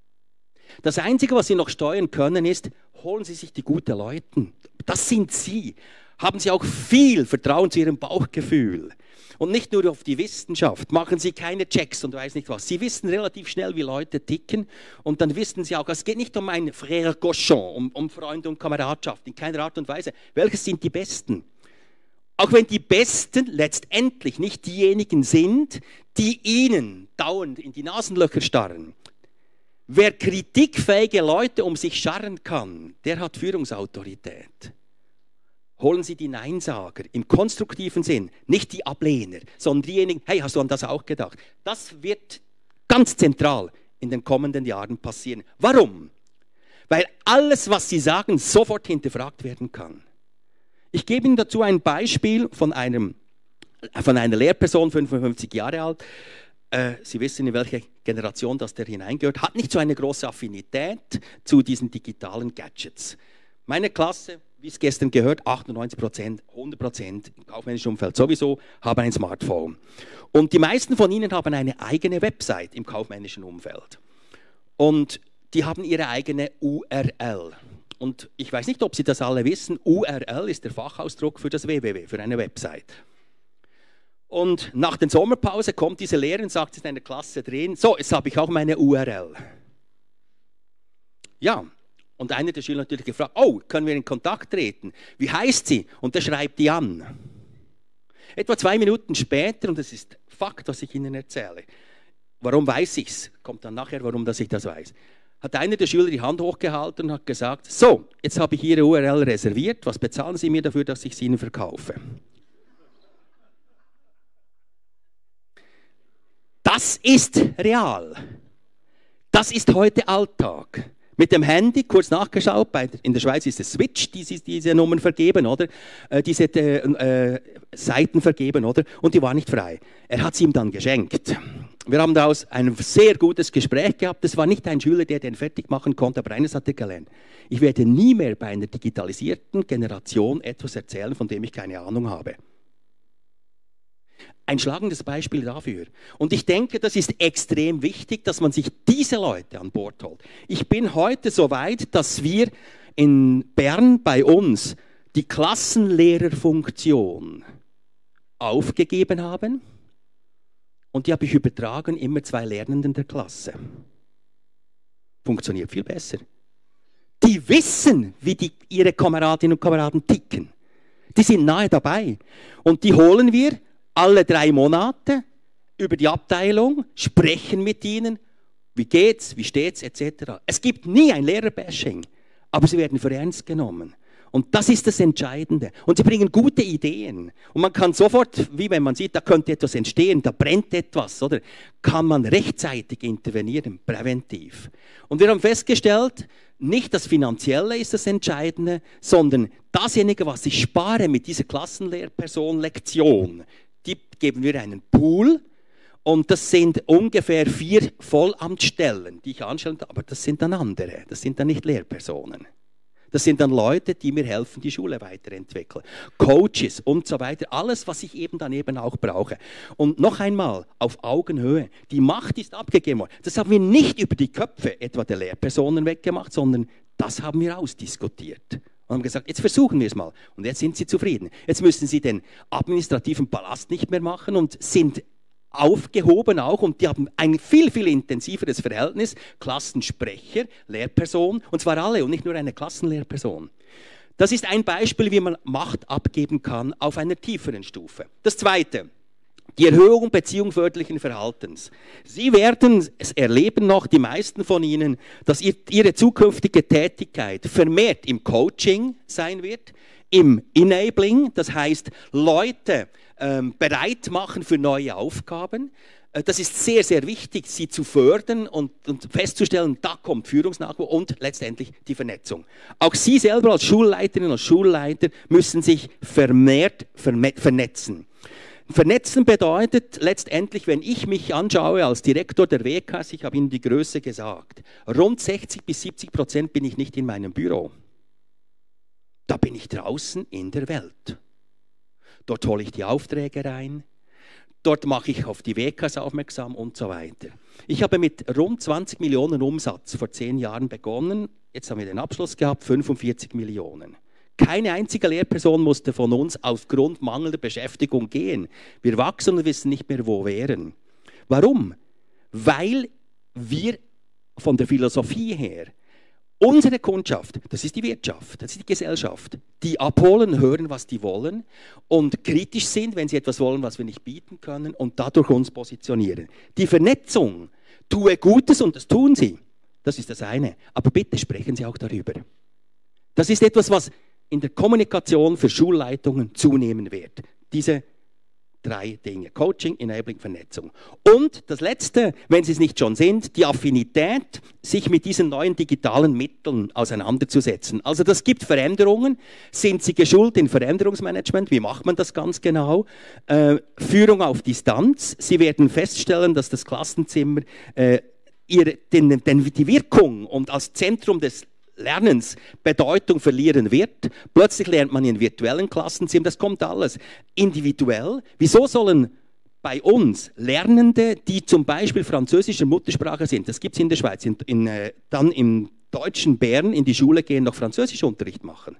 Das Einzige, was Sie noch steuern können, ist, holen Sie sich die guten Leute. Das sind Sie. Haben Sie auch viel Vertrauen zu Ihrem Bauchgefühl. Und nicht nur auf die Wissenschaft. Machen Sie keine Checks und weiß nicht was. Sie wissen relativ schnell, wie Leute ticken. Und dann wissen Sie auch, es geht nicht um ein Frère Cochon, um Freunde und Kameradschaft. In keiner Art und Weise. Welches sind die Besten? Auch wenn die Besten letztendlich nicht diejenigen sind, die Ihnen dauernd in die Nasenlöcher starren. Wer kritikfähige Leute um sich scharren kann, der hat Führungsautorität. Holen Sie die Neinsager im konstruktiven Sinn, nicht die Ablehner, sondern diejenigen, hey, hast du an das auch gedacht? Das wird ganz zentral in den kommenden Jahren passieren. Warum? Weil alles, was Sie sagen, sofort hinterfragt werden kann. Ich gebe Ihnen dazu ein Beispiel von einer Lehrperson, 55 Jahre alt. Sie wissen, in welche Generation das der hineingehört. Hat nicht so eine große Affinität zu diesen digitalen Gadgets. Meine Klasse, wie es gestern gehört, 98%, 100% im kaufmännischen Umfeld sowieso, haben ein Smartphone. Und die meisten von ihnen haben eine eigene Website im kaufmännischen Umfeld. Und die haben ihre eigene URL. Und ich weiß nicht, ob Sie das alle wissen, URL ist der Fachausdruck für das www, für eine Website. Und nach der Sommerpause kommt diese Lehrerin und sagt in einer Klasse drin, so, jetzt habe ich auch meine URL. Ja, und einer der Schüler natürlich gefragt, oh, können wir in Kontakt treten? Wie heißt sie? Und der schreibt die an. Etwa 2 Minuten später, und das ist Fakt, was ich Ihnen erzähle, warum weiß ich es? Kommt dann nachher, warum dass ich das weiß. Hat einer der Schüler die Hand hochgehalten und hat gesagt, so, jetzt habe ich Ihre URL reserviert, was bezahlen Sie mir dafür, dass ich es Ihnen verkaufe? Das ist real. Das ist heute Alltag. Mit dem Handy, kurz nachgeschaut, in der Schweiz ist es Switch, diese Nummern vergeben, oder? Diese Seiten vergeben, oder? Und die war nicht frei. Er hat sie ihm dann geschenkt. Wir haben daraus ein sehr gutes Gespräch gehabt. Das war nicht ein Schüler, der den fertig machen konnte, aber eines hat er gelernt. Ich werde nie mehr bei einer digitalisierten Generation etwas erzählen, von dem ich keine Ahnung habe. Ein schlagendes Beispiel dafür. Und ich denke, das ist extrem wichtig, dass man sich diese Leute an Bord holt. Ich bin heute so weit, dass wir in Bern bei uns die Klassenlehrerfunktion aufgegeben haben und die habe ich übertragen, immer 2 Lernenden der Klasse. Funktioniert viel besser. Die wissen, wie ihre Kameradinnen und Kameraden ticken. Die sind nahe dabei. Und die holen wir alle 3 Monate über die Abteilung, sprechen mit ihnen, wie geht's, wie steht's, etc. Es gibt nie ein Lehrerbashing, aber sie werden für ernst genommen. Und das ist das Entscheidende. Und sie bringen gute Ideen. Und man kann sofort, wie wenn man sieht, da könnte etwas entstehen, da brennt etwas, oder? Kann man rechtzeitig intervenieren, präventiv. Und wir haben festgestellt, nicht das Finanzielle ist das Entscheidende, sondern dasjenige, was ich spare mit dieser Klassenlehrperson-Lektion, die geben wir einen Pool und das sind ungefähr 4 Vollamtsstellen, die ich anstelle, aber das sind dann andere, das sind dann nicht Lehrpersonen. Das sind dann Leute, die mir helfen, die Schule weiterentwickeln. Coaches und so weiter, alles, was ich eben daneben auch brauche. Und noch einmal, auf Augenhöhe, die Macht ist abgegeben worden. Das haben wir nicht über die Köpfe etwa der Lehrpersonen weggemacht, sondern das haben wir ausdiskutiert. Und haben gesagt, jetzt versuchen wir es mal. Und jetzt sind sie zufrieden. Jetzt müssen sie den administrativen Ballast nicht mehr machen und sind aufgehoben auch und die haben ein viel, viel intensiveres Verhältnis. Klassensprecher, Lehrperson und zwar alle und nicht nur eine Klassenlehrperson. Das ist ein Beispiel, wie man Macht abgeben kann auf einer tieferen Stufe. Das Zweite, die Erhöhung beziehungsförderlichen Verhaltens. Sie werden es erleben noch, die meisten von Ihnen, dass Ihre zukünftige Tätigkeit vermehrt im Coaching sein wird, im Enabling, das heißt Leute bereit machen für neue Aufgaben. Das ist sehr, sehr wichtig, sie zu fördern und festzustellen, da kommt Führungsnachwuchs und letztendlich die Vernetzung. Auch Sie selber als Schulleiterinnen, als Schulleiter müssen sich vermehrt vernetzen. Vernetzen bedeutet letztendlich, wenn ich mich anschaue als Direktor der WKS, ich habe Ihnen die Größe gesagt, rund 60-70% bin ich nicht in meinem Büro. Da bin ich draußen in der Welt. Dort hole ich die Aufträge rein, dort mache ich auf die WKs aufmerksam und so weiter. Ich habe mit rund 20 Millionen Umsatz vor 10 Jahren begonnen, jetzt haben wir den Abschluss gehabt, 45 Millionen. Keine einzige Lehrperson musste von uns aufgrund mangelnder Beschäftigung gehen. Wir wachsen und wissen nicht mehr, wo wir wären. Warum? Weil wir von der Philosophie her unsere Kundschaft, das ist die Wirtschaft, das ist die Gesellschaft, die abholen, hören, was die wollen und kritisch sind, wenn sie etwas wollen, was wir nicht bieten können und dadurch uns positionieren. Die Vernetzung, tue Gutes und das tun sie, das ist das eine. Aber bitte sprechen Sie auch darüber. Das ist etwas, was in der Kommunikation für Schulleitungen zunehmen wird. Diese 3 Dinge. Coaching, Enabling, Vernetzung. Und das Letzte, wenn Sie es nicht schon sind, die Affinität, sich mit diesen neuen digitalen Mitteln auseinanderzusetzen. Also das gibt Veränderungen. Sind Sie geschult in Veränderungsmanagement? Wie macht man das ganz genau? Führung auf Distanz. Sie werden feststellen, dass das Klassenzimmer die Wirkung und als Zentrum des Lernens Bedeutung verlieren wird. Plötzlich lernt man in virtuellen Klassenzimmern, das kommt alles individuell. Wieso sollen bei uns Lernende, die zum Beispiel französischer Muttersprache sind, das gibt es in der Schweiz, dann im deutschen Bern in die Schule gehen, noch Französischunterricht machen?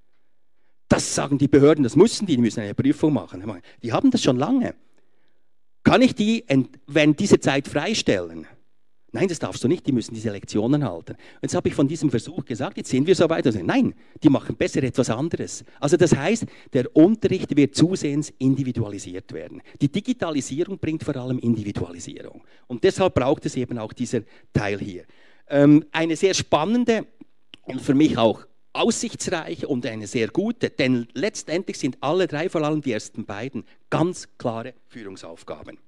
Das sagen die Behörden, das müssen die müssen eine Prüfung machen. Die haben das schon lange. Kann ich die während dieser Zeit freistellen? Nein, das darfst du nicht, die müssen diese Lektionen halten. Jetzt habe ich von diesem Versuch gesagt, jetzt sind wir so weit. Also, nein, die machen besser etwas anderes. Also das heißt, der Unterricht wird zusehends individualisiert werden. Die Digitalisierung bringt vor allem Individualisierung. Und deshalb braucht es eben auch dieser Teil hier. Eine sehr spannende und für mich auch aussichtsreiche und eine sehr gute, denn letztendlich sind alle drei, vor allem die ersten beiden, ganz klare Führungsaufgaben.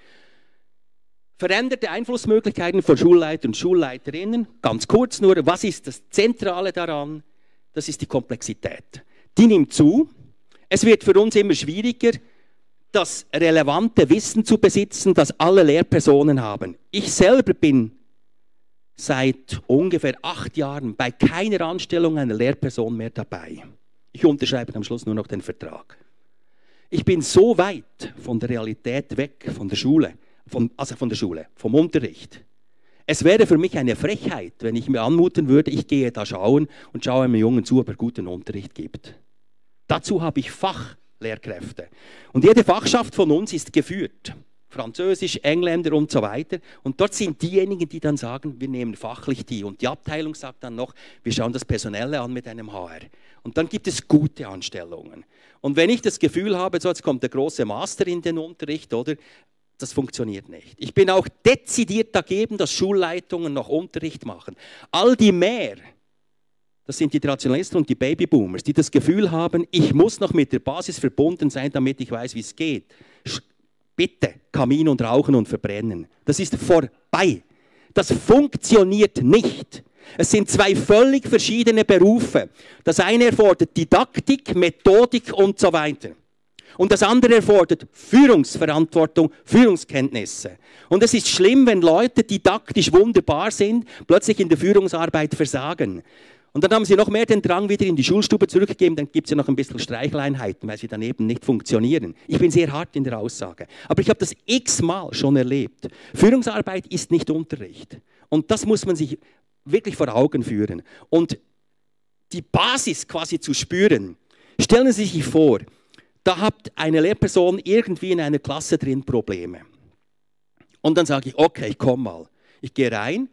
Veränderte Einflussmöglichkeiten von Schulleitern und Schulleiterinnen. Ganz kurz nur, was ist das Zentrale daran? Das ist die Komplexität. Die nimmt zu. Es wird für uns immer schwieriger, das relevante Wissen zu besitzen, das alle Lehrpersonen haben. Ich selber bin seit ungefähr 8 Jahren bei keiner Anstellung einer Lehrperson mehr dabei. Ich unterschreibe am Schluss nur noch den Vertrag. Ich bin so weit von der Realität weg, von der Schule, vom Unterricht. Es wäre für mich eine Frechheit, wenn ich mir anmuten würde, ich gehe da schauen und schaue einem Jungen zu, ob er guten Unterricht gibt. Dazu habe ich Fachlehrkräfte. Und jede Fachschaft von uns ist geführt. Französisch, Engländer und so weiter. Und dort sind diejenigen, die dann sagen, wir nehmen fachlich die. Und die Abteilung sagt dann noch, wir schauen das Personelle an mit einem HR. Und dann gibt es gute Anstellungen. Und wenn ich das Gefühl habe, so jetzt kommt der große Master in den Unterricht, oder? Das funktioniert nicht. Ich bin auch dezidiert dagegen, dass Schulleitungen noch Unterricht machen. All die mehr, das sind die Traditionalisten und die Babyboomers, die das Gefühl haben, ich muss noch mit der Basis verbunden sein, damit ich weiß, wie es geht. Bitte, Kamin und Rauchen und Verbrennen. Das ist vorbei. Das funktioniert nicht. Es sind zwei völlig verschiedene Berufe. Das eine erfordert Didaktik, Methodik und so weiter. Und das andere erfordert Führungsverantwortung, Führungskenntnisse. Und es ist schlimm, wenn Leute didaktisch wunderbar sind, plötzlich in der Führungsarbeit versagen. Und dann haben sie noch mehr den Drang, wieder in die Schulstube zurückzugeben, dann gibt es ja noch ein bisschen Streicheleinheiten, weil sie daneben nicht funktionieren. Ich bin sehr hart in der Aussage. Aber ich habe das x-mal schon erlebt. Führungsarbeit ist nicht Unterricht. Und das muss man sich wirklich vor Augen führen. Und die Basis quasi zu spüren. Stellen Sie sich vor, da hat eine Lehrperson irgendwie in einer Klasse drin Probleme. Und dann sage ich, okay, ich komme mal. Ich gehe rein,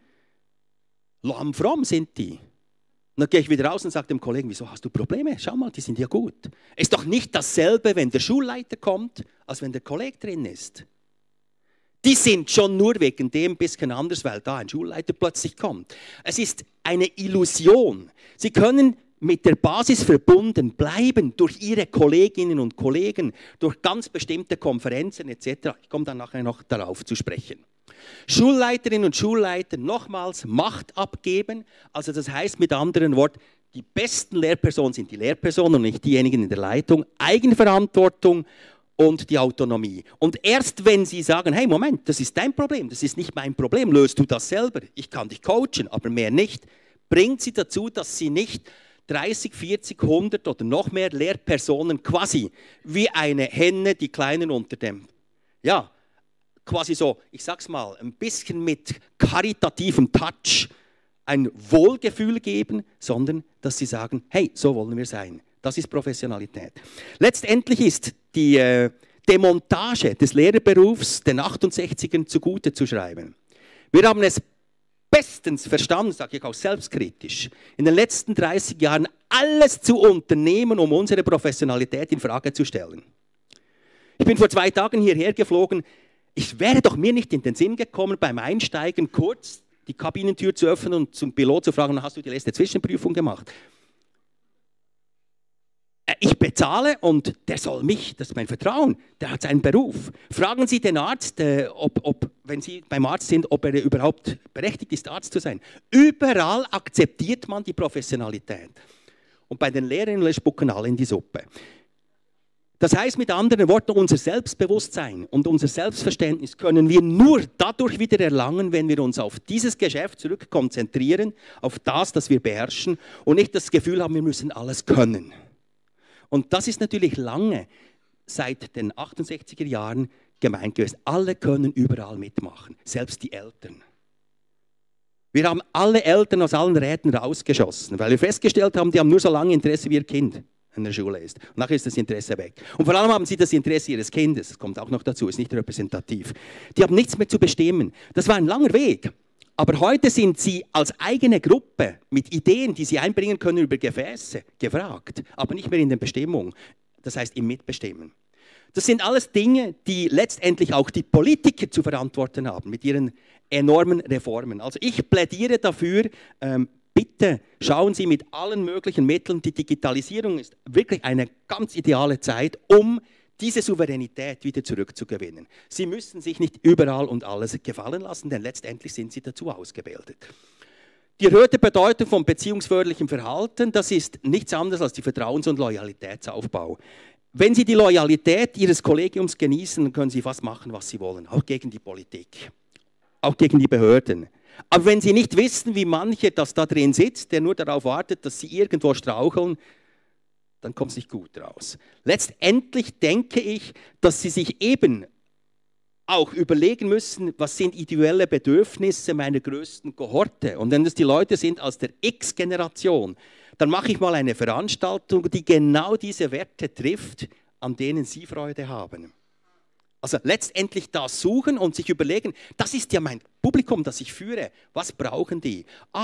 lammfromm sind die. Und dann gehe ich wieder raus und sage dem Kollegen, wieso hast du Probleme? Schau mal, die sind ja gut. Ist doch nicht dasselbe, wenn der Schulleiter kommt, als wenn der Kollege drin ist. Die sind schon nur wegen dem ein bisschen anders, weil da ein Schulleiter plötzlich kommt. Es ist eine Illusion. Sie können mit der Basis verbunden bleiben durch ihre Kolleginnen und Kollegen, durch ganz bestimmte Konferenzen etc. Ich komme dann nachher noch darauf zu sprechen. Schulleiterinnen und Schulleiter nochmals Macht abgeben, also das heißt mit anderen Worten, die besten Lehrpersonen sind die Lehrpersonen und nicht diejenigen in der Leitung, Eigenverantwortung und die Autonomie. Und erst wenn sie sagen, hey Moment, das ist dein Problem, das ist nicht mein Problem, löst du das selber, ich kann dich coachen, aber mehr nicht, bringt sie dazu, dass sie nicht 30, 40, 100 oder noch mehr Lehrpersonen quasi wie eine Henne, die Kleinen unter dem, ja, quasi so, ich sag's mal, ein bisschen mit karitativem Touch ein Wohlgefühl geben, sondern dass sie sagen, hey, so wollen wir sein. Das ist Professionalität. Letztendlich ist die Demontage des Lehrerberufs den 68ern zugute zu schreiben. Wir haben es bestens verstanden, sage ich auch selbstkritisch, in den letzten 30 Jahren alles zu unternehmen, um unsere Professionalität in Frage zu stellen. Ich bin vor 2 Tagen hierher geflogen. Ich wäre doch mir nicht in den Sinn gekommen, beim Einsteigen kurz die Kabinentür zu öffnen und zum Pilot zu fragen, hast du die letzte Zwischenprüfung gemacht? Ich bezahle und der soll mich, das ist mein Vertrauen, der hat seinen Beruf. Fragen Sie den Arzt, wenn Sie beim Arzt sind, ob er überhaupt berechtigt ist, Arzt zu sein. Überall akzeptiert man die Professionalität. Und bei den Lehrern spucken alle in die Suppe. Das heißt mit anderen Worten, unser Selbstbewusstsein und unser Selbstverständnis können wir nur dadurch wieder erlangen, wenn wir uns auf dieses Geschäft zurück konzentrieren, auf das wir beherrschen und nicht das Gefühl haben, wir müssen alles können. Und das ist natürlich lange, seit den 68er Jahren, gemeint gewesen. Alle können überall mitmachen, selbst die Eltern. Wir haben alle Eltern aus allen Räten rausgeschossen, weil wir festgestellt haben, die haben nur so lange Interesse, wie ihr Kind in der Schule ist. Und nachher ist das Interesse weg. Und vor allem haben sie das Interesse ihres Kindes, das kommt auch noch dazu, ist nicht repräsentativ. Die haben nichts mehr zu bestimmen. Das war ein langer Weg. Aber heute sind Sie als eigene Gruppe mit Ideen, die Sie einbringen können über Gefäße, gefragt, aber nicht mehr in der Bestimmung, das heißt im Mitbestimmen. Das sind alles Dinge, die letztendlich auch die Politiker zu verantworten haben mit ihren enormen Reformen. Also ich plädiere dafür, bitte schauen Sie mit allen möglichen Mitteln, die Digitalisierung ist wirklich eine ganz ideale Zeit, um diese Souveränität wieder zurückzugewinnen. Sie müssen sich nicht überall und alles gefallen lassen, denn letztendlich sind Sie dazu ausgebildet. Die erhöhte Bedeutung von beziehungsförderlichem Verhalten, das ist nichts anderes als die Vertrauens- und Loyalitätsaufbau. Wenn Sie die Loyalität Ihres Kollegiums genießen, dann können Sie fast machen, was Sie wollen, auch gegen die Politik, auch gegen die Behörden. Aber wenn Sie nicht wissen, wie manche das da drin sitzt, der nur darauf wartet, dass Sie irgendwo straucheln, dann kommt es nicht gut raus. Letztendlich denke ich, dass Sie sich eben auch überlegen müssen, was sind individuelle Bedürfnisse meiner größten Kohorte. Und wenn das die Leute sind aus der X-Generation, dann mache ich mal eine Veranstaltung, die genau diese Werte trifft, an denen Sie Freude haben. Also letztendlich das suchen und sich überlegen, das ist ja mein Publikum, das ich führe. Was brauchen die?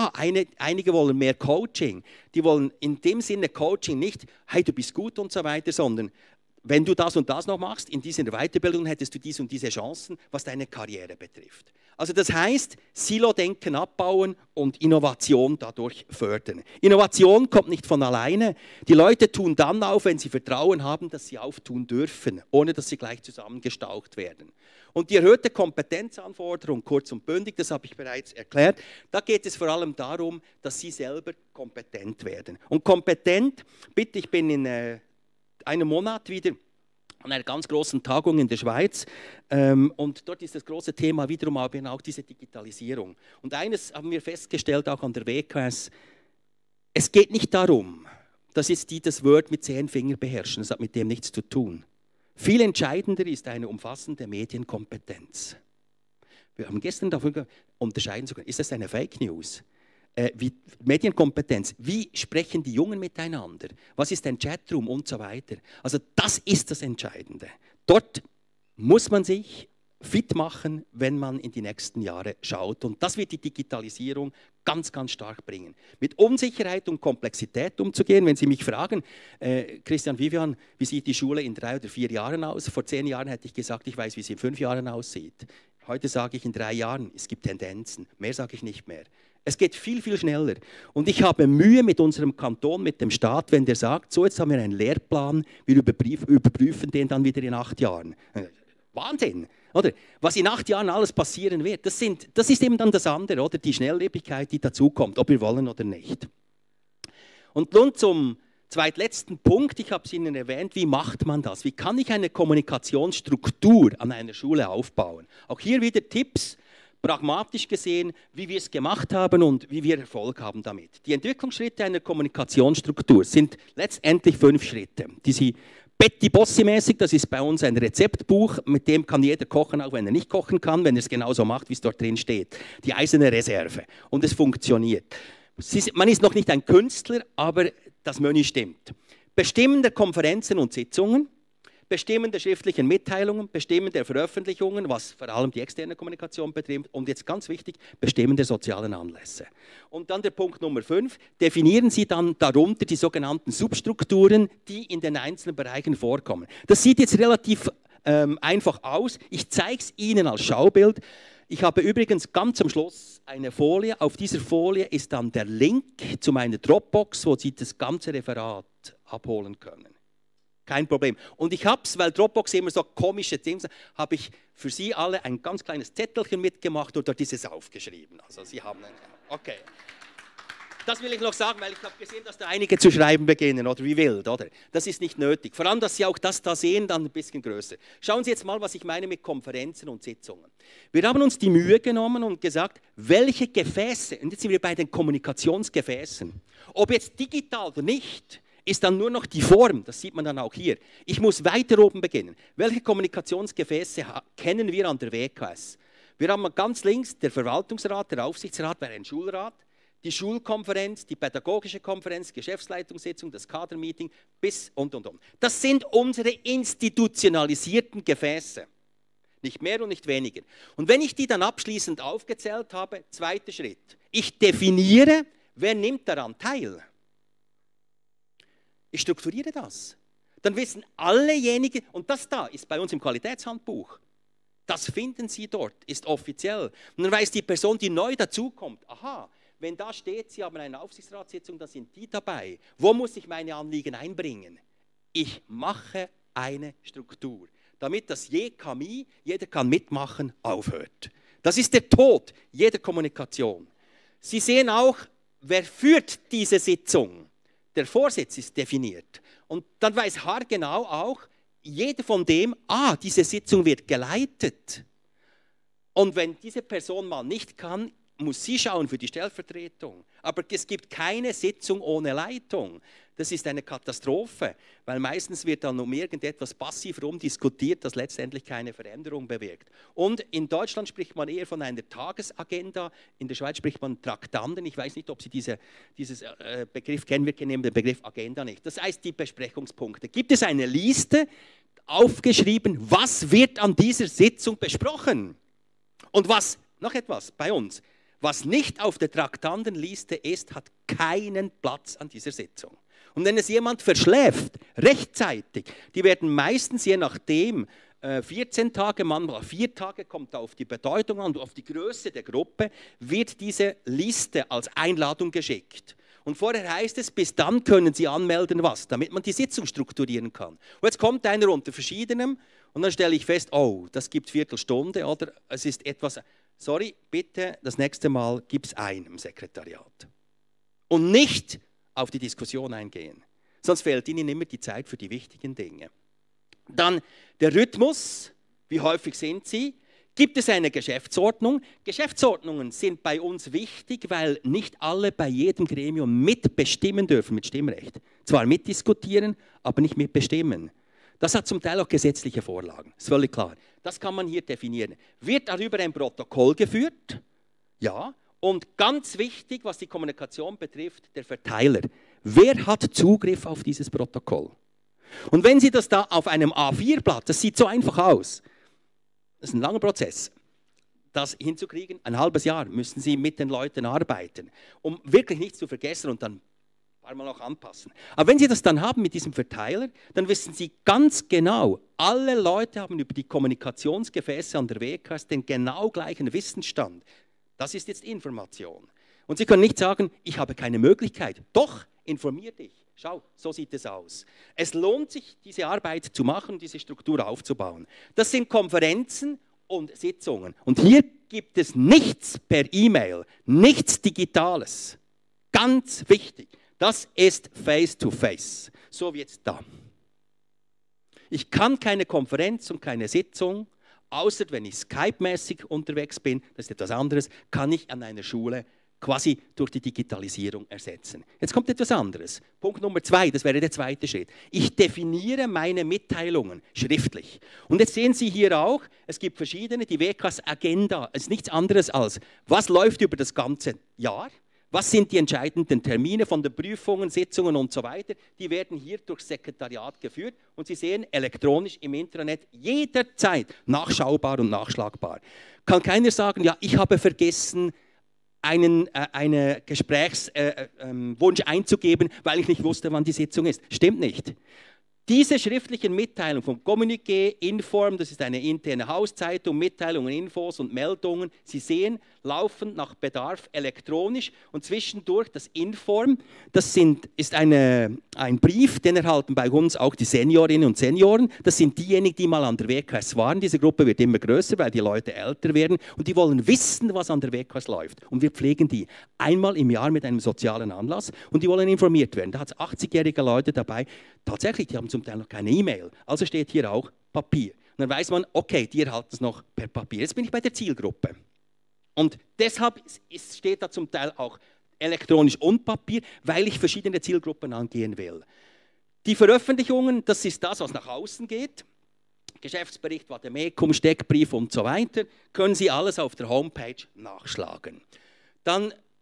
Einige wollen mehr Coaching. Die wollen in dem Sinne Coaching nicht, hey, du bist gut und so weiter, sondern wenn du das und das noch machst, in dieser Weiterbildung hättest du diese und diese Chancen, was deine Karriere betrifft. Also das heißt, Silo-Denken abbauen und Innovation dadurch fördern. Innovation kommt nicht von alleine. Die Leute tun dann auf, wenn sie Vertrauen haben, dass sie auftun dürfen, ohne dass sie gleich zusammengestaucht werden. Und die erhöhte Kompetenzanforderung, kurz und bündig, das habe ich bereits erklärt, da geht es vor allem darum, dass sie selber kompetent werden. Und kompetent, bitte, ich bin in einem Monat wieder an einer ganz großen Tagung in der Schweiz und dort ist das große Thema wiederum auch diese Digitalisierung. Und eines haben wir festgestellt, auch an der WKS, es geht nicht darum, dass jetzt die das Word mit 10 Fingern beherrschen, das hat mit dem nichts zu tun. Viel entscheidender ist eine umfassende Medienkompetenz. Wir haben gestern dafür unterscheiden zu können, ist das eine Fake News? Medienkompetenz, wie sprechen die Jungen miteinander, was ist ein Chatroom und so weiter. Also das ist das Entscheidende. Dort muss man sich fit machen, wenn man in die nächsten Jahre schaut. Und das wird die Digitalisierung ganz, ganz stark bringen. Mit Unsicherheit und Komplexität umzugehen. Wenn Sie mich fragen, Christian, Vivian, wie sieht die Schule in 3 oder 4 Jahren aus? Vor 10 Jahren hätte ich gesagt, ich weiß, wie sie in 5 Jahren aussieht. Heute sage ich in 3 Jahren, es gibt Tendenzen. Mehr sage ich nicht mehr. Es geht viel, viel schneller. Und ich habe Mühe mit unserem Kanton, mit dem Staat, wenn der sagt, so jetzt haben wir einen Lehrplan, wir überprüfen den dann wieder in 8 Jahren. Wahnsinn, oder? Was in 8 Jahren alles passieren wird, das ist eben dann das andere, oder? Die Schnelllebigkeit, die dazukommt, ob wir wollen oder nicht. Und nun zum zweitletzten Punkt, ich habe es Ihnen erwähnt, wie macht man das? Wie kann ich eine Kommunikationsstruktur an einer Schule aufbauen? Auch hier wieder Tipps, pragmatisch gesehen, wie wir es gemacht haben und wie wir Erfolg haben damit. Die Entwicklungsschritte einer Kommunikationsstruktur sind letztendlich 5 Schritte. Die Sie Betty Bossi-mäßig, das ist bei uns ein Rezeptbuch, mit dem kann jeder kochen, auch wenn er nicht kochen kann, wenn er es genauso macht, wie es dort drin steht. Die eiserne Reserve. Und es funktioniert. Man ist noch nicht ein Künstler, aber das Menü stimmt. Bestimmen der Konferenzen und Sitzungen, Bestimmen der schriftlichen Mitteilungen, Bestimmen der Veröffentlichungen, was vor allem die externe Kommunikation betrifft und jetzt ganz wichtig, Bestimmen der sozialen Anlässe. Und dann der Punkt Nummer 5, definieren Sie dann darunter die sogenannten Substrukturen, die in den einzelnen Bereichen vorkommen. Das sieht jetzt relativ einfach aus. Ich zeige es Ihnen als Schaubild. Ich habe übrigens ganz am Schluss eine Folie. Auf dieser Folie ist dann der Link zu meiner Dropbox, wo Sie das ganze Referat abholen können. Kein Problem. Und ich habe es, weil Dropbox immer so komische Dinge, habe ich für Sie alle ein ganz kleines Zettelchen mitgemacht und dort ist es aufgeschrieben. Also Sie haben okay. Das will ich noch sagen, weil ich habe gesehen, dass da einige zu schreiben beginnen, oder wie wild, oder? Das ist nicht nötig. Vor allem, dass Sie auch das da sehen, dann ein bisschen größer. Schauen Sie jetzt mal, was ich meine mit Konferenzen und Sitzungen. Wir haben uns die Mühe genommen und gesagt, welche Gefäße, und jetzt sind wir bei den Kommunikationsgefäßen, ob jetzt digital oder nicht, ist dann nur noch die Form, das sieht man dann auch hier. Ich muss weiter oben beginnen. Welche Kommunikationsgefäße kennen wir an der WKS? Wir haben ganz links der Verwaltungsrat, der Aufsichtsrat wäre ein Schulrat, die Schulkonferenz, die pädagogische Konferenz, Geschäftsleitungssitzung, das Kadermeeting bis und. Das sind unsere institutionalisierten Gefäße. Nicht mehr und nicht weniger. Und wenn ich die dann abschließend aufgezählt habe, zweiter Schritt. Ich definiere, wer nimmt daran teil. Ich strukturiere das. Dann wissen allejenigen, und das da ist bei uns im Qualitätshandbuch, das finden Sie dort, ist offiziell. Und dann weiß die Person, die neu dazukommt, aha, wenn da steht, Sie haben eine Aufsichtsratssitzung, dann sind die dabei. Wo muss ich meine Anliegen einbringen? Ich mache eine Struktur, damit das JKMI, jeder kann mitmachen, aufhört. Das ist der Tod jeder Kommunikation. Sie sehen auch, wer führt diese Sitzung? Der Vorsitz ist definiert. Und dann weiß haargenau auch jeder von dem, diese Sitzung wird geleitet. Und wenn diese Person mal nicht kann, muss sie schauen für die Stellvertretung. Aber es gibt keine Sitzung ohne Leitung. Das ist eine Katastrophe, weil meistens wird dann um irgendetwas passiv rumdiskutiert, das letztendlich keine Veränderung bewirkt. Und in Deutschland spricht man eher von einer Tagesagenda, in der Schweiz spricht man Traktanten. Ich weiß nicht, ob Sie diesen Begriff kennen, wir kennen den Begriff Agenda nicht. Das heißt, die Besprechungspunkte. Gibt es eine Liste, aufgeschrieben, was wird an dieser Sitzung besprochen? Und was, noch etwas bei uns, was nicht auf der Traktandenliste ist, hat keinen Platz an dieser Sitzung. Und wenn es jemand verschläft, rechtzeitig, die werden meistens, je nachdem, 14 Tage, manchmal 4 Tage, kommt auf die Bedeutung an und auf die Größe der Gruppe, wird diese Liste als Einladung geschickt. Und vorher heißt es, bis dann können Sie anmelden, was, damit man die Sitzung strukturieren kann. Und jetzt kommt einer unter Verschiedenem und dann stelle ich fest, oh, das gibt Viertelstunde oder es ist etwas, sorry, bitte, das nächste Mal gibt es einen im Sekretariat. Und nicht auf die Diskussion eingehen. Sonst fehlt Ihnen immer die Zeit für die wichtigen Dinge. Dann der Rhythmus, wie häufig sind sie? Gibt es eine Geschäftsordnung? Geschäftsordnungen sind bei uns wichtig, weil nicht alle bei jedem Gremium mitbestimmen dürfen mit Stimmrecht. Zwar mitdiskutieren, aber nicht mitbestimmen. Das hat zum Teil auch gesetzliche Vorlagen, ist völlig klar. Das kann man hier definieren. Wird darüber ein Protokoll geführt? Ja. Und ganz wichtig, was die Kommunikation betrifft, der Verteiler. Wer hat Zugriff auf dieses Protokoll? Und wenn Sie das da auf einem A4-Blatt, das sieht so einfach aus, das ist ein langer Prozess, das hinzukriegen, ein halbes Jahr müssen Sie mit den Leuten arbeiten, um wirklich nichts zu vergessen und dann mal noch anpassen. Aber wenn Sie das dann haben mit diesem Verteiler, dann wissen Sie ganz genau, alle Leute haben über die Kommunikationsgefäße an der WKS den genau gleichen Wissensstand. Das ist jetzt Information. Und Sie können nicht sagen, ich habe keine Möglichkeit. Doch, informier dich. Schau, so sieht es aus. Es lohnt sich, diese Arbeit zu machen, diese Struktur aufzubauen. Das sind Konferenzen und Sitzungen. Und hier gibt es nichts per E-Mail, nichts Digitales. Ganz wichtig, das ist Face-to-Face, so wie jetzt da. Ich kann keine Konferenz und keine Sitzung, außer wenn ich Skype-mäßig unterwegs bin, das ist etwas anderes, kann ich an einer Schule quasi durch die Digitalisierung ersetzen. Jetzt kommt etwas anderes. Punkt Nummer 2, das wäre der zweite Schritt. Ich definiere meine Mitteilungen schriftlich. Und jetzt sehen Sie hier auch, es gibt verschiedene, die WKS-Agenda ist nichts anderes als, was läuft über das ganze Jahr? Was sind die entscheidenden Termine von den Prüfungen, Sitzungen und so weiter? Die werden hier durchs Sekretariat geführt und Sie sehen elektronisch im Intranet jederzeit nachschaubar und nachschlagbar. Kann keiner sagen, ja, ich habe vergessen, einen Gesprächswunsch einzugeben, weil ich nicht wusste, wann die Sitzung ist. Stimmt nicht. Diese schriftlichen Mitteilungen vom Communiqué, Inform, das ist eine interne Hauszeitung, Mitteilungen, Infos und Meldungen, Sie sehen, laufend nach Bedarf elektronisch und zwischendurch das Inform, das ist ein Brief, den erhalten bei uns auch die Seniorinnen und Senioren. Das sind diejenigen, die mal an der WKS waren. Diese Gruppe wird immer größer, weil die Leute älter werden und die wollen wissen, was an der WKS läuft. Und wir pflegen die einmal im Jahr mit einem sozialen Anlass und die wollen informiert werden. Da hat es 80-jährige Leute dabei. Tatsächlich, die haben zum Teil noch keine E-Mail. Also steht hier auch Papier. Und dann weiß man, okay, die erhalten es noch per Papier. Jetzt bin ich bei der Zielgruppe. Und deshalb steht da zum Teil auch elektronisch und Papier, weil ich verschiedene Zielgruppen angehen will. Die Veröffentlichungen, das ist das, was nach außen geht. Geschäftsbericht, Vademecum, Steckbrief und so weiter, können Sie alles auf der Homepage nachschlagen. Dann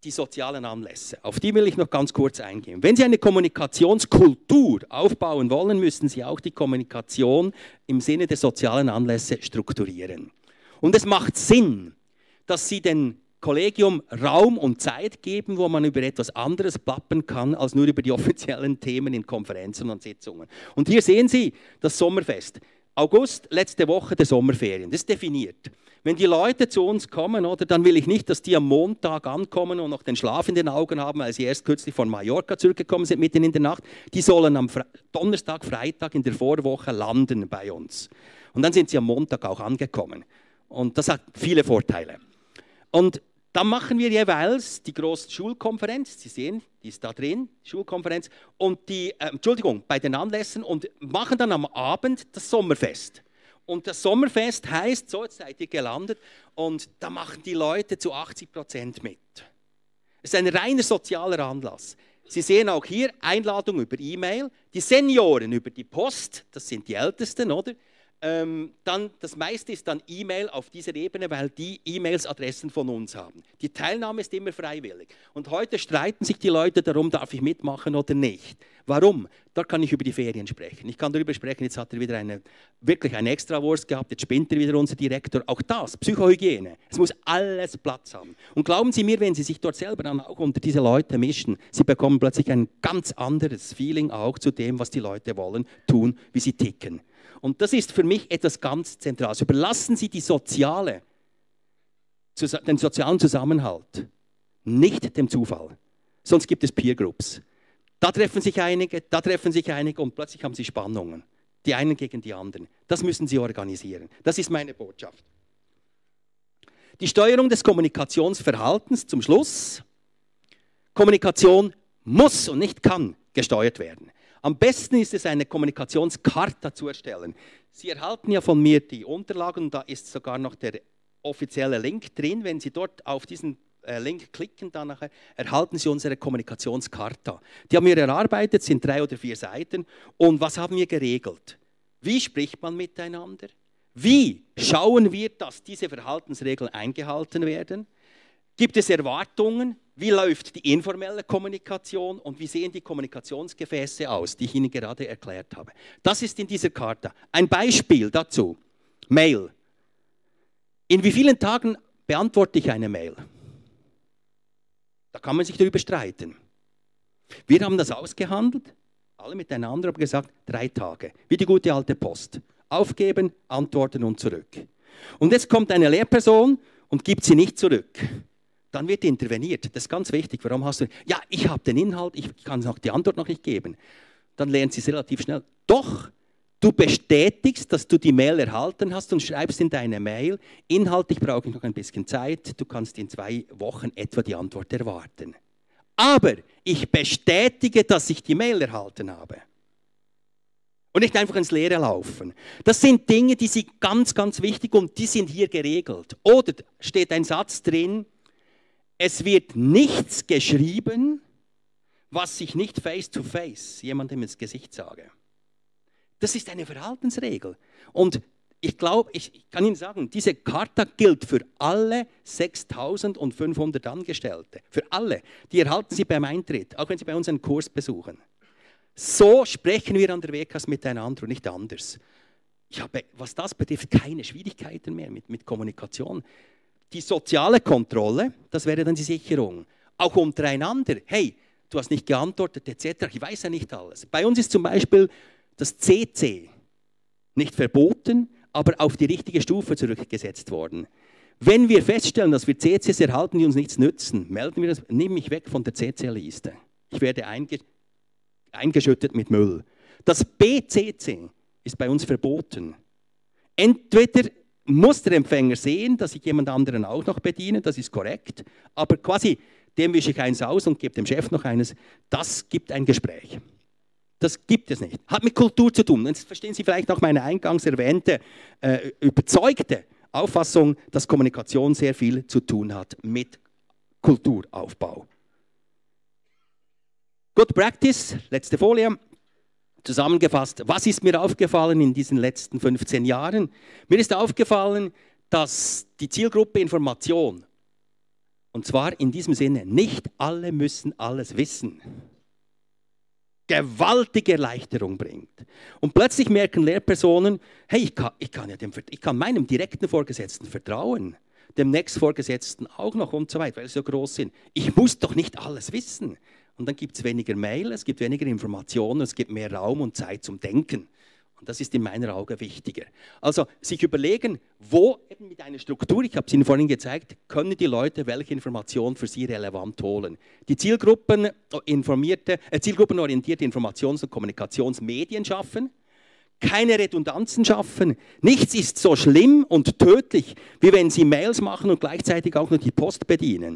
die sozialen Anlässe. Auf die will ich noch ganz kurz eingehen. Wenn Sie eine Kommunikationskultur aufbauen wollen, müssen Sie auch die Kommunikation im Sinne der sozialen Anlässe strukturieren. Und es macht Sinn, dass Sie dem Kollegium Raum und Zeit geben, wo man über etwas anderes plappern kann, als nur über die offiziellen Themen in Konferenzen und Sitzungen. Und hier sehen Sie das Sommerfest. August, letzte Woche der Sommerferien, das ist definiert. Wenn die Leute zu uns kommen, oder, dann will ich nicht, dass die am Montag ankommen und noch den Schlaf in den Augen haben, weil sie erst kürzlich von Mallorca zurückgekommen sind, mitten in der Nacht. Die sollen am Donnerstag, Freitag in der Vorwoche landen bei uns. Und dann sind sie am Montag auch angekommen. Und das hat viele Vorteile. Und dann machen wir jeweils die große Schulkonferenz, Sie sehen, die ist da drin, Schulkonferenz, und die, bei den Anlässen und machen dann am Abend das Sommerfest. Und das Sommerfest heißt, so, jetzt seid ihr gelandet, und da machen die Leute zu 80% mit. Es ist ein reiner sozialer Anlass. Sie sehen auch hier Einladung über E-Mail, die Senioren über die Post, das sind die Ältesten, oder? Dann, das meiste ist dann E-Mail auf dieser Ebene, weil die E-Mails Adressen von uns haben. Die Teilnahme ist immer freiwillig. Und heute streiten sich die Leute darum, darf ich mitmachen oder nicht. Warum? Da kann ich über die Ferien sprechen. Ich kann darüber sprechen, jetzt hat er wieder wirklich eine Extrawurst gehabt, jetzt spinnt er wieder unser Direktor. Auch das, Psychohygiene. Es muss alles Platz haben. Und glauben Sie mir, wenn Sie sich dort selber dann auch unter diese Leute mischen, Sie bekommen plötzlich ein ganz anderes Feeling auch zu dem, was die Leute wollen, tun, wie sie ticken. Und das ist für mich etwas ganz Zentrales. Überlassen Sie den sozialen Zusammenhalt nicht dem Zufall. Sonst gibt es Peer Groups. Da treffen sich einige und plötzlich haben Sie Spannungen. Die einen gegen die anderen. Das müssen Sie organisieren. Das ist meine Botschaft. Die Steuerung des Kommunikationsverhaltens zum Schluss. Kommunikation muss und nicht kann gesteuert werden. Am besten ist es, eine Kommunikationscharta zu erstellen. Sie erhalten ja von mir die Unterlagen, da ist sogar noch der offizielle Link drin. Wenn Sie dort auf diesen Link klicken, dann nachher, erhalten Sie unsere Kommunikationscharta. Die haben wir erarbeitet, sind 3 oder 4 Seiten. Und was haben wir geregelt? Wie spricht man miteinander? Wie schauen wir, dass diese Verhaltensregeln eingehalten werden? Gibt es Erwartungen? Wie läuft die informelle Kommunikation und wie sehen die Kommunikationsgefäße aus, die ich Ihnen gerade erklärt habe? Das ist in dieser Charta. Ein Beispiel dazu. Mail. In wie vielen Tagen beantworte ich eine Mail? Da kann man sich darüber streiten. Wir haben das ausgehandelt, alle miteinander haben gesagt, 3 Tage. Wie die gute alte Post. Aufgeben, antworten und zurück. Und jetzt kommt eine Lehrperson und gibt sie nicht zurück. Dann wird interveniert. Das ist ganz wichtig. Warum hast du... Ja, ich habe den Inhalt, ich kann noch die Antwort noch nicht geben. Dann lernt sie es relativ schnell. Doch, du bestätigst, dass du die Mail erhalten hast und schreibst in deine Mail, inhaltlich brauche ich noch ein bisschen Zeit, du kannst in 2 Wochen etwa die Antwort erwarten. Aber ich bestätige, dass ich die Mail erhalten habe. Und nicht einfach ins Leere laufen. Das sind Dinge, die sind ganz, ganz wichtig und die sind hier geregelt. Oder steht ein Satz drin, es wird nichts geschrieben, was ich nicht face-to-face jemandem ins Gesicht sage. Das ist eine Verhaltensregel. Und ich glaube, ich kann Ihnen sagen, diese Charta gilt für alle 6.500 Angestellte. Für alle. Die erhalten Sie beim Eintritt, auch wenn Sie bei uns einen Kurs besuchen. So sprechen wir an der WKS miteinander und nicht anders. Ich habe, was das betrifft, keine Schwierigkeiten mehr mit Kommunikation. Die soziale Kontrolle, das wäre dann die Sicherung. Auch untereinander. Hey, du hast nicht geantwortet, etc. Ich weiß ja nicht alles. Bei uns ist zum Beispiel das CC nicht verboten, aber auf die richtige Stufe zurückgesetzt worden. Wenn wir feststellen, dass wir CCs erhalten, die uns nichts nützen, melden wir das, nimm mich weg von der CC-Liste. Ich werde eingeschüttet mit Müll. Das BCC ist bei uns verboten. Entweder muss der Empfänger sehen, dass ich jemand anderen auch noch bediene, das ist korrekt, aber quasi dem wische ich eins aus und gebe dem Chef noch eines, das gibt ein Gespräch. Das gibt es nicht. Hat mit Kultur zu tun. Jetzt verstehen Sie vielleicht auch meine eingangs erwähnte, überzeugte Auffassung, dass Kommunikation sehr viel zu tun hat mit Kulturaufbau. Good Practice, letzte Folie. Zusammengefasst, was ist mir aufgefallen in diesen letzten 15 Jahren? Mir ist aufgefallen, dass die Zielgruppe Information Und zwar in diesem Sinne, nicht alle müssen alles wissen. Gewaltige Erleichterung bringt. Und plötzlich merken Lehrpersonen, hey, ich kann meinem direkten Vorgesetzten vertrauen, dem Nächstvorgesetzten auch noch und so weiter, weil sie so groß sind. Ich muss doch nicht alles wissen. Und dann gibt es weniger Mail, es gibt weniger Informationen, es gibt mehr Raum und Zeit zum Denken. Und das ist in meiner Augen wichtiger. Also sich überlegen, wo eben mit einer Struktur, ich habe es Ihnen vorhin gezeigt, können die Leute welche Informationen für sie relevant holen. Die zielgruppenorientierte Informations- und Kommunikationsmedien schaffen, keine Redundanzen schaffen. Nichts ist so schlimm und tödlich, wie wenn Sie Mails machen und gleichzeitig auch noch die Post bedienen.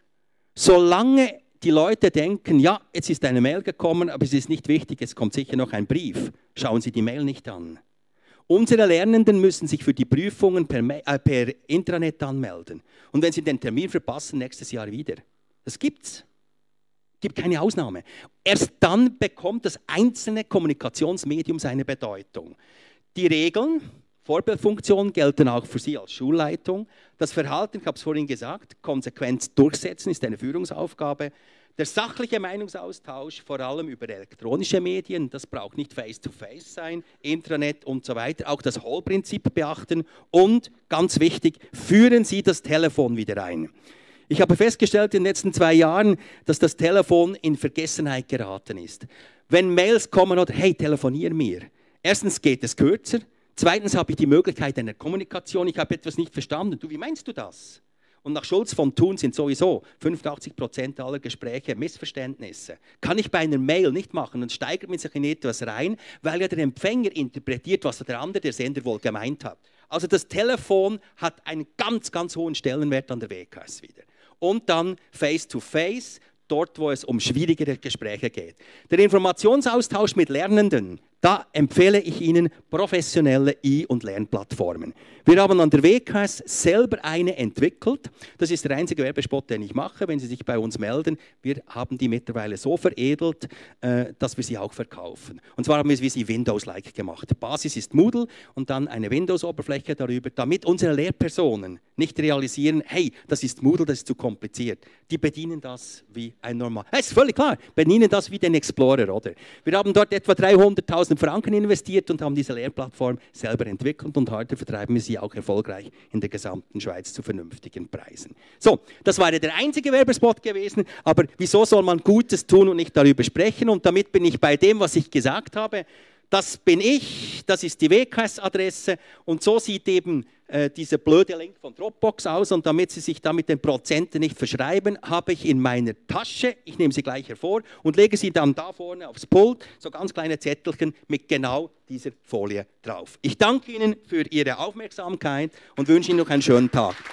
Solange die Leute denken, ja, jetzt ist eine Mail gekommen, aber es ist nicht wichtig, es kommt sicher noch ein Brief. Schauen Sie die Mail nicht an. Unsere Lernenden müssen sich für die Prüfungen per Intranet anmelden. Und wenn sie den Termin verpassen, nächstes Jahr wieder. Das gibt's. Gibt keine Ausnahme. Erst dann bekommt das einzelne Kommunikationsmedium seine Bedeutung. Die Regeln, Vorbildfunktionen gelten auch für Sie als Schulleitung. Das Verhalten, ich habe es vorhin gesagt, konsequent durchsetzen ist eine Führungsaufgabe. Der sachliche Meinungsaustausch, vor allem über elektronische Medien, das braucht nicht face-to-face sein, Intranet und so weiter. Auch das Hall-Prinzip beachten und, ganz wichtig, führen Sie das Telefon wieder ein. Ich habe festgestellt in den letzten 2 Jahren, dass das Telefon in Vergessenheit geraten ist. Wenn Mails kommen oder hey, telefonier mir. Erstens geht es kürzer. Zweitens habe ich die Möglichkeit einer Kommunikation. Ich habe etwas nicht verstanden. Du, wie meinst du das? Und nach Schulz von Thun sind sowieso 85% aller Gespräche Missverständnisse. Kann ich bei einer Mail nicht machen. Dann steigert man sich in etwas rein, weil ja der Empfänger interpretiert, was der andere, der Sender, wohl gemeint hat. Also das Telefon hat einen ganz, ganz hohen Stellenwert an der WKS wieder. Und dann Face-to-Face, dort, wo es um schwierigere Gespräche geht. Der Informationsaustausch mit Lernenden, da empfehle ich Ihnen professionelle und Lernplattformen. Wir haben an der WKS selber eine entwickelt. Das ist der einzige Werbespot, den ich mache, wenn Sie sich bei uns melden. Wir haben die mittlerweile so veredelt, dass wir sie auch verkaufen. Und zwar haben wir sie Windows-like gemacht. Die Basis ist Moodle und dann eine Windows-Oberfläche darüber, damit unsere Lehrpersonen nicht realisieren, hey, das ist Moodle, das ist zu kompliziert. Die bedienen das wie ein normal. Es ist völlig klar, bedienen das wie den Explorer, oder? Wir haben dort etwa 300.000 Franken investiert und haben diese Lehrplattform selber entwickelt und heute vertreiben wir sie auch erfolgreich in der gesamten Schweiz zu vernünftigen Preisen. So, das war ja der einzige Werbespot gewesen, aber wieso soll man Gutes tun und nicht darüber sprechen? Und damit bin ich bei dem, was ich gesagt habe. Das bin ich, das ist die WKS-Adresse und so sieht eben dieser blöde Link von Dropbox aus und damit Sie sich da mit den Prozenten nicht verschreiben, habe ich in meiner Tasche, ich nehme sie gleich hervor und lege sie dann da vorne aufs Pult, so ganz kleine Zettelchen mit genau dieser Folie drauf. Ich danke Ihnen für Ihre Aufmerksamkeit und wünsche Ihnen noch einen schönen Tag.